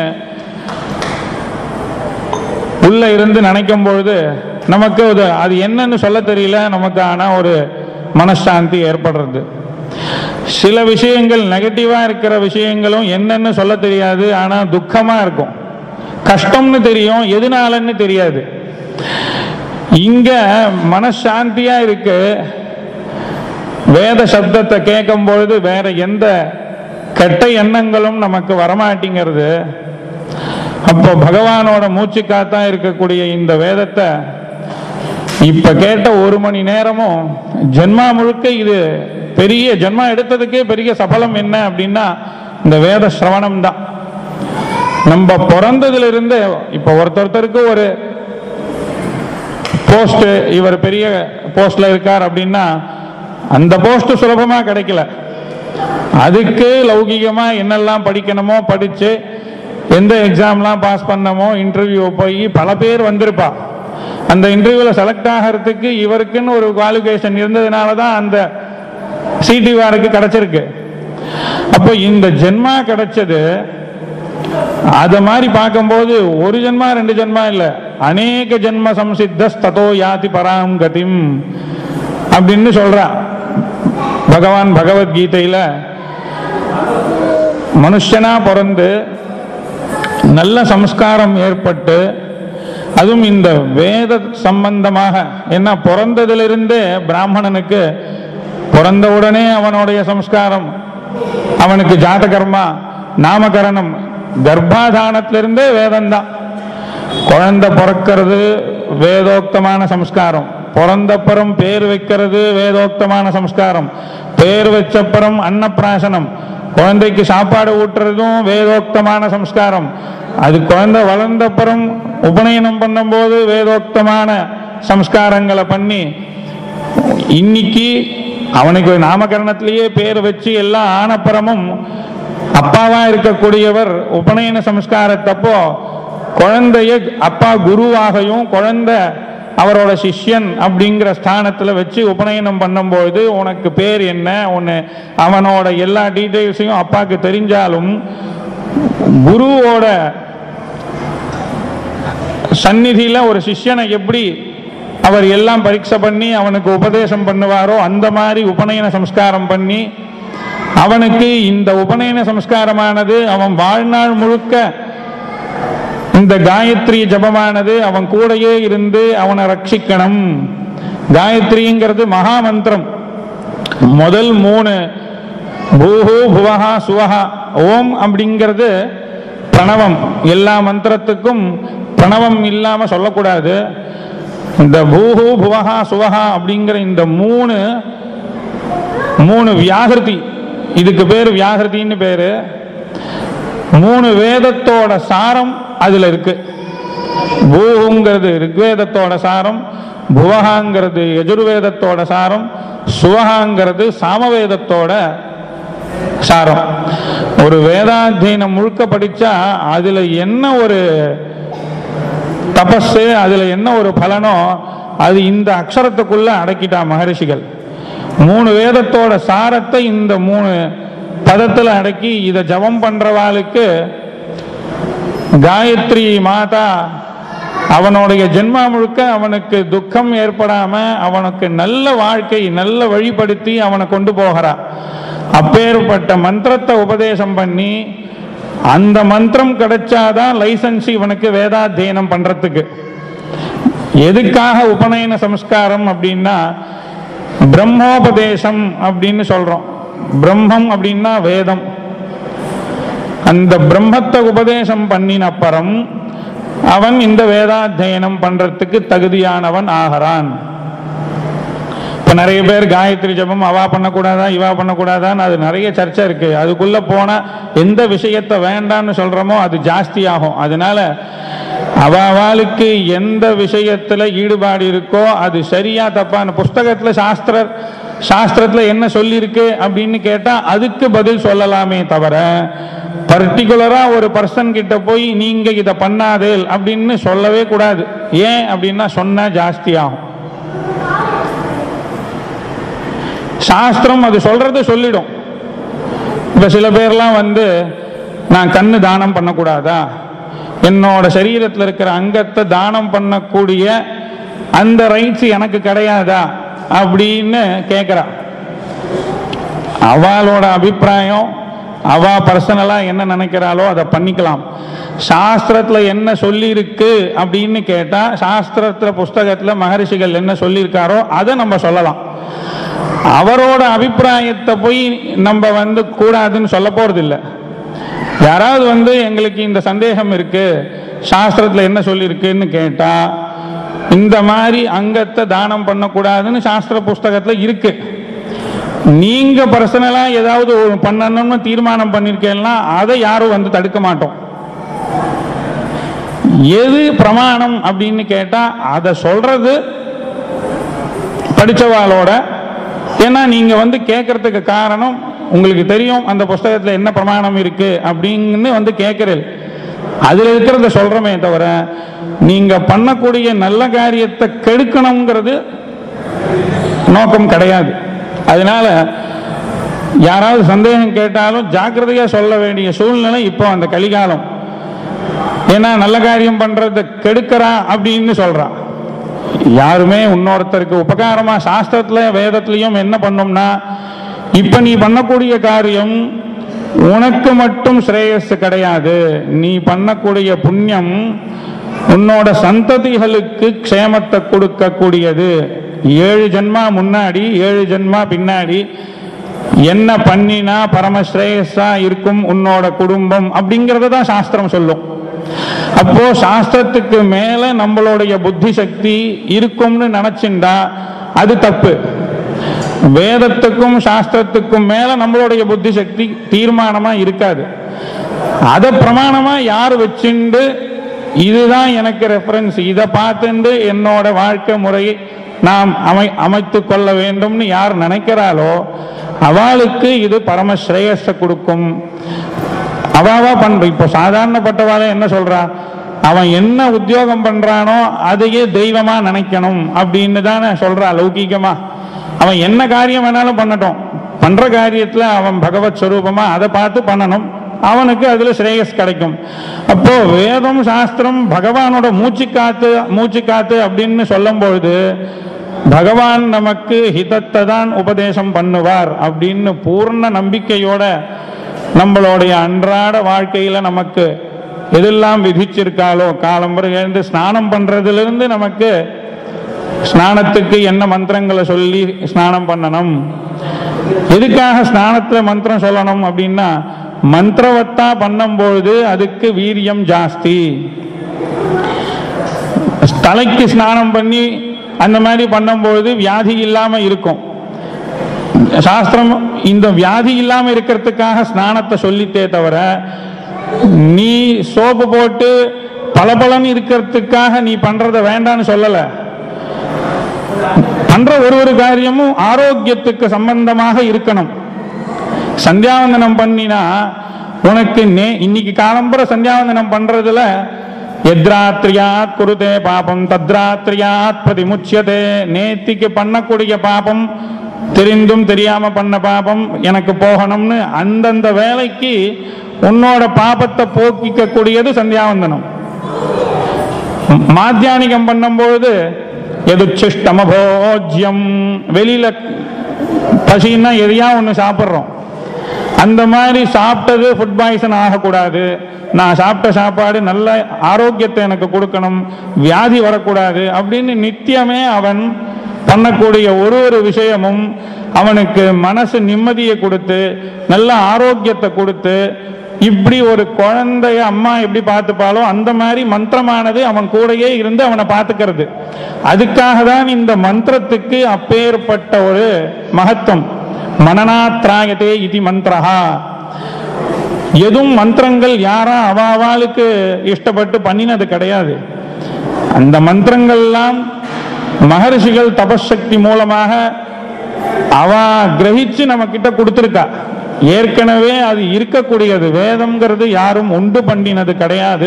உள்ள இருந்து நினைக்கும் பொழுது நமக்கு அது என்னன்னு சொல்ல தெரியல, நமக்கு ஆனா ஒரு மனசாந்தி ஏற்படுறது. சில விஷயங்கள் நெகட்டிவா இருக்கிற விஷயங்களும் என்னன்னு சொல்ல தெரியாது, ஆனா துக்கமா இருக்கும், கஷ்டம்னு தெரியும், எதுனாலன்னு தெரியாது. இங்க மனசாந்தியா இருக்கு. வேத சப்தத்தை கேட்கும் பொழுது வேற எந்த கெட்ட எண்ணங்களும் நமக்கு வரமாட்டேங்கிறது. அப்போ பகவானோட மூச்சு காத்தா இருக்கக்கூடிய இந்த வேதத்தை இப்ப கேட்ட 1 மணி நேரமும் ஜென்மா முழுக்க, இது பெரிய ஜென்மா எடுத்ததுக்கே பெரிய சபலம் என்ன அப்படின்னா இந்த வேத சிரவணம் தான். நம்ம பிறந்ததுல இருந்து இப்ப ஒருத்தருக்கு ஒரு போஸ்ட், இவர் பெரிய போஸ்ட்ல இருக்கார் அப்படின்னா அந்த போஸ்ட் சுலபமா கிடைக்கல. அதுக்கு லௌகிகமா என்னெல்லாம் படிக்கணுமோ படிச்சு, எந்த எக்ஸாம்லாம் பாஸ் பண்ணமோ, இன்டர்வியூ போய் பல பேர் வந்திருப்பா. அந்த இன்டர்வியூல செலக்ட் ஆகிறதுக்கு இவருக்குன்னு ஒரு குவாலிஃபிகேஷன் இருந்ததுனாலதான் அந்த சிடிவாருக்கு கிடைச்சிருக்கு. அப்போ இந்த ஜென்மா கிடைச்சது அத மாதிரி பார்க்கும்போது ஒரு ஜென்மா 2 ஜென்மா இல்ல, அநேக ஜென்ம சம்சித்தோ யாதி பராம் கதிம் அப்படின்னு சொல்றா பகவான் பகவத்கீதையில. மனுஷனா பிறந்து நல்ல சம்ஸ்காரம் ஏற்பட்டு, அதுவும் இந்த வேத சம்பந்தமாக, என்ன பிறந்ததிலிருந்தே பிராமணனுக்கு பிறந்தவுடனே அவனுடைய சம்ஸ்காரம், அவனுக்கு ஜாத கர்மா, நாமகரணம், கர்ப்பாதானத்திலிருந்தே வேதம்தான். குழந்தை பிறக்கிறது வேதோக்தமான சம்ஸ்காரம், பிறந்தப்புறம் பேர் வைக்கிறது வேதோக்தமான சம்ஸ்காரம், பேர் வச்சப்புறம் அன்னப்பிராசனம், குழந்தைக்கு சாப்பாடு ஊட்டுறதும் வேதோக்தமான சம்ஸ்காரம், அது குழந்தை வளர்ந்தப்புறம் உபநயனம் பண்ணும்போது வேதோக்தமான சம்ஸ்காரங்களை பண்ணி, இன்னைக்கு அவனுக்கு நாமகரணத்திலேயே பேர் வச்சு எல்லாம் ஆனப்புறமும் அப்பாவா இருக்கக்கூடியவர் உபநயன சம்ஸ்காரத்தப்போ குழந்தைய அப்பா குருவாகையும் குழந்தை அவரோட சிஷ்யன் அப்படிங்கிற ஸ்தானத்துல வச்சு உபநயனம் பண்ணும்போது உனக்கு பேர் என்ன, ஒன்னு அவனோட எல்லா டீட்டெயில்ஸையும் அப்பாவுக்கு தெரிஞ்சாலும் குருவோட சந்நிதியில ஒரு சிஷ்யனை எப்படி அவர் எல்லாம் பரீட்சை பண்ணி அவனுக்கு உபதேசம் பண்ணுவாரோ அந்த மாதிரி உபநயன சம்ஸ்காரம் பண்ணி, அவனுக்கு இந்த உபநயன சம்ஸ்காரமானது அவன் வாழ்நாள் முழுக்க இந்த காயத்ரி ஜபமானது அவன் கூடையே இருந்து அவனை ரட்சிக்கணும், காயத்ரிங்கிறது மகா மந்திரம். முதல் 3 பூஹு புவஹா சுவஹா ஓம் அப்படிங்கிறது பிரணவம். எல்லா மந்திரத்துக்கும் பிரணவம் இல்லாம சொல்லக்கூடாது. இந்த பூஹு புவஹா சுவஹா அப்படிங்கிற இந்த 3 வியாகிருதி, இதுக்கு பேரு வியாகிருதின்னு பேரு. 3 வேதத்தோட சாரம் அதுல இருக்கு. பூஹுங்கிறது ரிக்வேதத்தோட சாரம், புவஹாங்கிறது யஜுர்வேதத்தோட சாரம், சுவஹாங்கிறது சாமவேதத்தோட சாரம். ஒரு வேதாத்தியனம் முழுக்க படிச்சா அதுல என்ன ஒரு தபஸு, அதுல என்ன ஒரு பலனோ அது இந்த அக்ஷரத்துக்குள்ள அடக்கிட்டா மகரிஷிகள். 3 வேதத்தோட சாரத்தை இந்த 3 பதத்துல அடக்கி இதை ஜபம் பண்றவாளுக்கு காயத்ரி மாதா அவனுடைய ஜென்மா முழுக்க அவனுக்கு துக்கம் ஏற்படாம அவனுக்கு நல்ல வாழ்க்கை நல்ல வழிபடுத்தி அவனை கொண்டு போகிறா. அப்பேற்பட்ட மந்திரத்தை உபதேசம் பண்ணி அந்த மந்திரம் கிடைச்சாதான் லைசன்ஸ் இவனுக்கு வேதாத்தியனம் பண்றதுக்கு. எதுக்காக உபநயன சம்ஸ்காரம் அப்படின்னா பிரம்மோபதேசம் அப்படின்னு சொல்றோம். பிரம்மம் அப்படின்னா வேதம். அந்த பிரம்மத்தை உபதேசம் பண்ணின அப்புறம் அவன் இந்த வேதாத்தியனம் பண்றதுக்கு தகுதியானவன் ஆகிறான். இப்ப நிறைய பேர் காயத்ரி ஜபம் அவா பண்ணக்கூடாதா இவா பண்ணக்கூடாதான்னு அது நிறைய சர்ச்சை இருக்கு. அதுக்குள்ள போனா எந்த விஷயத்தை வேண்டான்னு சொல்றோமோ அது ஜாஸ்தி ஆகும். அதனால அவாளுக்கு எந்த விஷயத்துல ஈடுபாடு இருக்கோ அது சரியா தப்பான புஸ்தகத்துல சாஸ்திரத்துல என்ன சொல்லியிருக்கு அப்படின்னு கேட்டா அதுக்கு பதில் சொல்லலாமே தவிர பர்டிகுலரா ஒரு பர்சன் கிட்ட போய் நீங்க இதை பண்ணாதே அப்படின்னு சொல்லவே கூடாது. ஏன் அப்படின்னா சொன்னா ஜாஸ்தி ஆகும். சாஸ்திரம் அது சொல்றது சொல்லிடும். இப்ப சில பேர்லாம் நான் கண்ணு தானம் பண்ணக்கூடாதா, என்னோட சரீரத்தில் இருக்கிற அங்கத்தை தானம் பண்ணக்கூடிய அந்த ரைட்ஸ் எனக்கு கிடையாதா அப்படின்னு கேட்கிறா. அவளோட அபிப்பிராயம், அவ பர்சனலா என்ன நினைக்கிறாளோ அதை பண்ணிக்கலாம். சாஸ்திரத்துல என்ன சொல்லி இருக்கு அப்படின்னு கேட்டா சாஸ்திரத்துல புஸ்தகத்துல மகரிஷிகள் என்ன சொல்லியிருக்காரோ அதை நம்ம சொல்லலாம். அவரோட அபிப்பிராயத்தை போய் நம்ம கூடாதுன்னு சொல்ல போறது இல்லை. யாராவது எங்களுக்கு இந்த சந்தேகம் இருக்கு சாஸ்திரத்துல என்ன சொல்லியிருக்குன்னு கேட்டா இந்த மாதிரி அங்கத்தை தானம் பண்ணக்கூடாதுன்னு சாஸ்திர புஸ்தகத்துல இருக்கு. நீங்க பர்சனலா ஏதாவது பண்ணணும்னு தீர்மானம் பண்ணிருக்கேன்னா அதை யாரும் தடுக்க மாட்டோம். எது பிரமாணம் அப்படின்னு கேட்டா அதை சொல்றது படிச்சவாளோட. ஏன்னா நீங்க கேட்கறதுக்கு காரணம் உங்களுக்கு தெரியும் அந்த புஸ்தகத்துல என்ன பிரமாணம் இருக்கு அப்படின்னு கேட்கிறேன். அதுல இருக்கிறத சொல்றமே தவிர நீங்க பண்ணக்கூடிய நல்ல காரியத்தை கெடுக்கணுங்கிறது நோக்கம் கிடையாது. அதனால யாராவது சந்தேகம் கேட்டாலும் ஜாக்கிரதையா சொல்ல வேண்டிய சூழ்நிலை இப்போ அந்த கலிகாலம். ஏன்னா நல்ல காரியம் பண்றத கெடுக்கிறா அப்படின்னு சொல்றா. யாருமே இன்னொருத்தருக்கு உபகாரமா சாஸ்திரத்துல வேதத்திலையும் என்ன பண்ணோம்னா இப்ப நீ பண்ணக்கூடிய காரியம் உனக்கு மட்டும் ஸ்ரேயஸ் கிடையாது. நீ பண்ணக்கூடிய புண்ணியம் உன்னோட சந்ததிகளுக்கு க்ஷேமத்தை கொடுக்கக்கூடியது. 7 ஜென்மா முன்னாடி 7 ஜென்மா பின்னாடி என்ன பண்ணினா பரமஸ்ரேயஸா இருக்கும் உன்னோட குடும்பம் அப்படிங்கறத தான் சாஸ்திரம் சொல்லும். அப்போ சாஸ்திரத்துக்கு மேல நம்மளுடைய புத்தி சக்தி இருக்கும்னு நினைச்சுண்டா அது தப்பு. வேதத்துக்கும் சாஸ்திரத்துக்கும் மேல நம்மளுடைய புத்தி சக்தி தீர்மானமா இருக்காது. அதை பிரமாணமா யார் வச்சுண்டு இதுதான் எனக்கு ரெஃபரன்ஸ், இதை பார்த்துண்டு என்னோட வாழ்க்கை முறையை நாம் அமைத்து கொள்ள வேண்டும்னு யார் நினைக்கிறாளோ அவளுக்கு இது பரமஸ்ரேயஸ கொடுக்கும். அவாவா பண்ற இப்போ சாதாரணப்பட்டவாளே என்ன சொல்றா, அவன் என்ன உத்தியோகம் பண்றானோ அதையே தெய்வமா நினைக்கணும் அப்படின்னு தானே சொல்றா லௌகீகமா. அவன் என்ன காரியம் வேணாலும் பண்ணட்டும், பண்ற காரியத்துல அவன் பகவத் ஸ்வரூபமா அதை பார்த்து பண்ணணும், அவனுக்கு அதுல ஸ்ரேயஸ் கிடைக்கும். அப்போ வேதம் சாஸ்திரம் பகவானோட மூச்சு காத்து அப்படின்னு சொல்லும் பொழுது பகவான் நமக்கு ஹிதத்தை தான் உபதேசம் பண்ணுவார் அப்படின்னு பூர்ண நம்பிக்கையோட நம்மளுடைய அன்றாட வாழ்க்கையில நமக்கு எதெல்லாம் விதிச்சிருக்காளோ காலம்பரை எழுந்து ஸ்நானம் பண்றதுல இருந்து நமக்கு ஸ்நானத்துக்கு என்ன மந்திரங்களை சொல்லி ஸ்நானம் பண்ணணும், எதுக்காக ஸ்நானத்துல மந்திரம் சொல்லணும் அப்படின்னா, மந்திரவத்தா பண்ணும்பொழுது அதுக்கு வீரியம் ஜாஸ்தி. தலைக்கு ஸ்நானம் பண்ணி அந்த மாதிரி பண்ணும்பொழுது வியாதி இல்லாம இருக்கும். சாஸ்திரம் இந்த வியாதி இல்லாம இருக்கிறதுக்காக ஸ்நானத்தை சொல்லித்தே தவிர, நீ சோப்பு போட்டு பளபளன்னு இருக்கிறதுக்காக நீ பண்றத வேண்டான்னு சொல்லல. பண்ற ஒரு காரியமும் ஆரோக்கியத்துக்கு சம்பந்தமாக இருக்கணும். சந்தியாவந்தனம் பண்ணினா உனக்கு இன்னைக்கு காலம்புற சந்தியாவந்தனம் பண்றதுல எத்ராத்ரியாத் குருதே பாபம் தத்ராத்ரியாத் பிரதிமுச்சியதே, நேத்திக்கு பண்ணக்கூடிய பாபம் தெரிந்தும் தெரியாம பண்ண பாபம் எனக்கு போகணும்னு அந்தந்த வேலைக்கு உன்னோட பாபத்தை போக்கிக்க கூடியது சந்தியாவந்தனம். மாத்தியானிகம் பண்ணும்பொழுது எதுச்சிஷ்டமபோஜ்யம், வெளியில பசின்னா எதையா ஒண்ணு சாப்பிட்றோம், அந்த மாதிரி சாப்பிட்டது ஃபுட் பாய்சன் ஆகக்கூடாது. நான் சாப்பிட்ட சாப்பாடு நல்ல ஆரோக்கியத்தை எனக்கு கொடுக்கணும், வியாதி வரக்கூடாது அப்படின்னு நித்தியமே அவன் பண்ணக்கூடிய ஒரு விஷயமும் அவனுக்கு மனசு நிம்மதியை கொடுத்து நல்ல ஆரோக்கியத்தை கொடுத்து, இப்படி ஒரு குழந்தைய அம்மா எப்படி பார்த்துப்பாலோ அந்த மாதிரி மந்திரமானது அவன் கூடயே இருந்து அவனை பார்த்துக்கிறது. அதுக்காக தான் இந்த மந்திரத்துக்கு அப்பேற்பட்ட ஒரு மகத்துவம். மனநாத்ராயதே இது மந்திரஹா. எதுவும் மந்திரங்கள் யாரா அவாளுக்கு இஷ்டப்பட்டு பண்ணினது கிடையாது. அந்த மந்திரங்கள்லாம் மகர்ஷிகள் தபசக்தி மூலமாக அவ கிரகிச்சு நம்ம கிட்ட கொடுத்திருக்கா. ஏற்கனவே அது இருக்கக்கூடியது. வேதம்ங்கிறது யாரும் உண்டு பண்ணினது கிடையாது.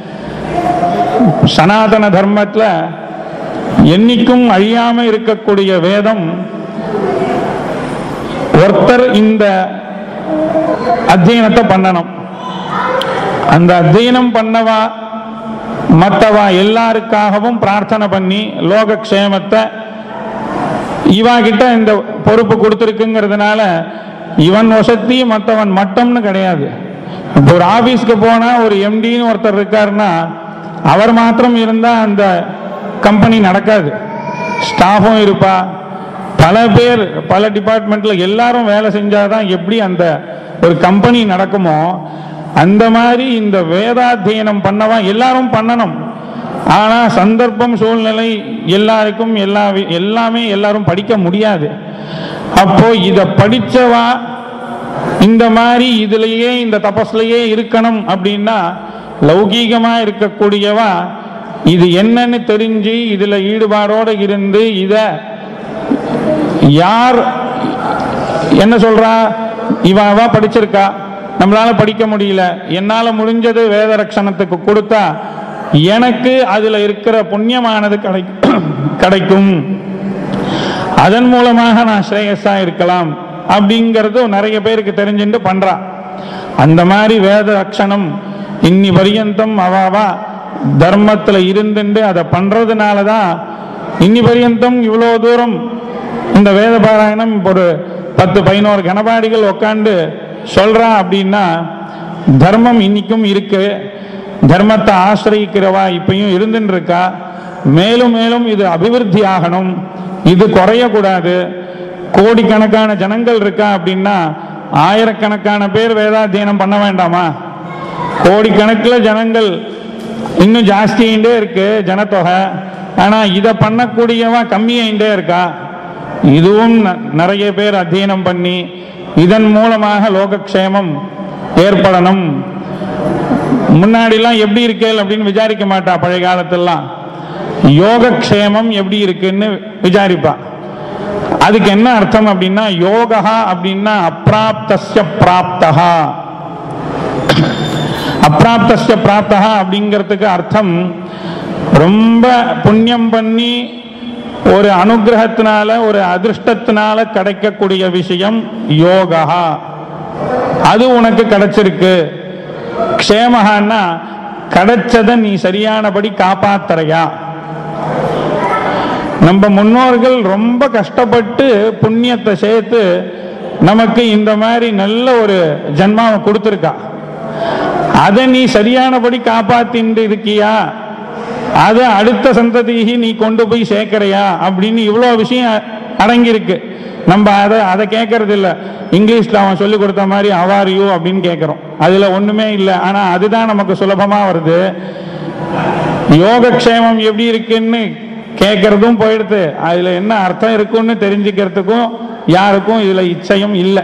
சனாதன தர்மத்துல என்னைக்கும் அழியாம இருக்கக்கூடிய வேதம். ஒருத்தர் இந்த அத்தியனத்தை பண்ணணும். அந்த அத்தியனம் பண்ணவா மற்றவா எல்லாருக்காகவும் பிரார்த்தனை பண்ணி லோகக்ஷேமத்தை இவா கிட்ட இந்த பொறுப்பு கொடுத்துருக்குங்கிறதுனால இவன் வசதி மற்றவன் மட்டம்னு கிடையாது. இப்போ ஒரு ஆபீஸ்க்கு போனா ஒரு எம்டின்னு ஒருத்தர் இருக்காருன்னா அவர் மாத்திரம் இருந்தா அந்த கம்பெனி நடக்காது. ஸ்டாஃபும் இருப்பா, பல பேர் பல டிபார்ட்மெண்ட்ல எல்லாரும் வேலை செஞ்சாதான் எப்படி அந்த ஒரு கம்பெனி நடக்குமோ அந்த மாதிரி இந்த வேதாத்தியனம் பண்ணவா எல்லாரும் பண்ணணும். ஆனா சந்தர்ப்பம் சூழ்நிலை எல்லாருக்கும் எல்லாமே எல்லாரும் படிக்க முடியாது. அப்போ இத படிச்சவா இந்த மாதிரி இதுலயே இந்த தபஸ்லயே இருக்கணும் அப்படின்னா லௌகீகமா இருக்கக்கூடியவா இது என்னன்னு தெரிஞ்சு இதுல ஈடுபாடோட இருந்து இத யார் என்ன சொல்றா, இவா படிச்சிருக்கா, நம்மளால படிக்க முடியல, என்னால முடிஞ்சது வேத ரட்சணத்துக்கு கொடுத்தா எனக்கு அதுல இருக்கிற புண்ணியமானது கிடைக்கும், அதன் மூலமாக நான் ஸ்ரேயஸா இருக்கலாம் அப்படிங்கிறது நிறைய பேருக்கு தெரிஞ்சுட்டு பண்றா. அந்த மாதிரி வேத ரட்சணம் இன்னி பரியந்தம் அவாவா தர்மத்துல இருந்துட்டு அதை பண்றதுனாலதான் இன்னி பரியந்தம் இவ்வளவு தூரம் இந்த வேத பாராயணம் ஒரு 10-11 கணபாடிகள் உட்காந்து சொல்றா அப்படின்னா தர்மம் இன்னைக்கும் இருக்கு. தர்மத்தை ஆசிரியிக்கிறவா இப்பயும் இருந்துட்டு இருக்கா. மேலும் மேலும் இது அபிவிருத்தி ஆகணும், இது குறையக்கூடாது. கோடிக்கணக்கான ஜனங்கள் இருக்கா அப்படின்னா ஆயிரக்கணக்கான பேர் வேதாத்தியனம் பண்ண வேண்டாமா? கோடிக்கணக்கில் ஜனங்கள் இன்னும் ஜாஸ்தியாயிட்டே இருக்கு ஜனத்தொகை. ஆனா இதை பண்ணக்கூடியவா கம்மியாயிட்டே இருக்கா. இதுவும் நிறைய பேர் அத்தியனம் பண்ணி இதன் மூலமாக லோகக்ஷேமம் ஏற்படணும். முன்னாடிலாம் எப்படி இருக்கேன் அப்படின்னு விசாரிக்க மாட்டா. பழைய காலத்திலாம் யோகக்ஷேமம் எப்படி இருக்குன்னு விசாரிப்பா. அதுக்கு என்ன அர்த்தம் அப்படின்னா யோகா அப்படின்னா அப்ராப்தஸ்ய பிராப்தஹா. அப்ராப்தஸ்ய பிராப்தஹா அப்படிங்கிறதுக்கு அர்த்தம் ரொம்ப புண்ணியம் பண்ணி ஒரு அனுகிரகத்தினால ஒரு அதிர்ஷ்டத்தினால கிடைக்கக்கூடிய விஷயம் யோகா. அது உனக்கு கிடைச்சிருக்கு. க்ஷேமஹான்னா கிடைச்சதை நீ சரியானபடி காப்பாத்தறையா. நம்ம முன்னோர்கள் ரொம்ப கஷ்டப்பட்டு புண்ணியத்தை சேர்த்து நமக்கு இந்த மாதிரி நல்ல ஒரு ஜன்மாவை கொடுத்துருக்கா. அதை நீ சரியானபடி காப்பாத்திட்டு இருக்கியா அது அடுத்த சந்ததிக்கு நீ கொண்டு போய் சேர்க்கிறையா அப்படின்னு இவ்வளோ விஷயம் அடங்கியிருக்கு. நம்ம அதை கேட்கறது இல்லை. இங்கிலீஷ்ல அவன் சொல்லி கொடுத்த மாதிரி ஹவ் யூ அப்படின்னு கேட்கிறோம். அதுல ஒண்ணுமே இல்லை. ஆனா அதுதான் நமக்கு சுலபமா வருது. யோகக்ஷேமம் எப்படி இருக்குன்னு கேட்கறதும் போயிடுது. அதுல என்ன அர்த்தம் இருக்குன்னு தெரிஞ்சுக்கிறதுக்கும் யாருக்கும் இதுல இச்சையும் இல்லை.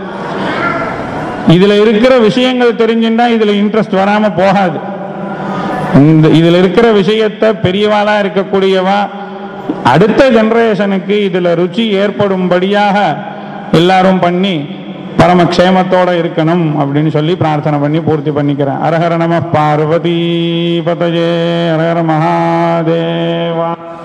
இதுல இருக்கிற விஷயங்கள் தெரிஞ்சுட்டா இதுல இன்ட்ரெஸ்ட் வராம போகாது. இதுல இருக்கிற விஷயத்தை பெரியவாளா இருக்கக்கூடியவா அடுத்த ஜெனரேஷனுக்கு இதுல ருச்சி ஏற்படும்படியாக எல்லாரும் பண்ணி பரமக்ஷேமத்தோட இருக்கணும் அப்படின்னு சொல்லி பிரார்த்தனை பண்ணி பூர்த்தி பண்ணிக்கிறேன். ஹரஹர நம பார்வதி பதயே ஹரஹர மகாதேவா.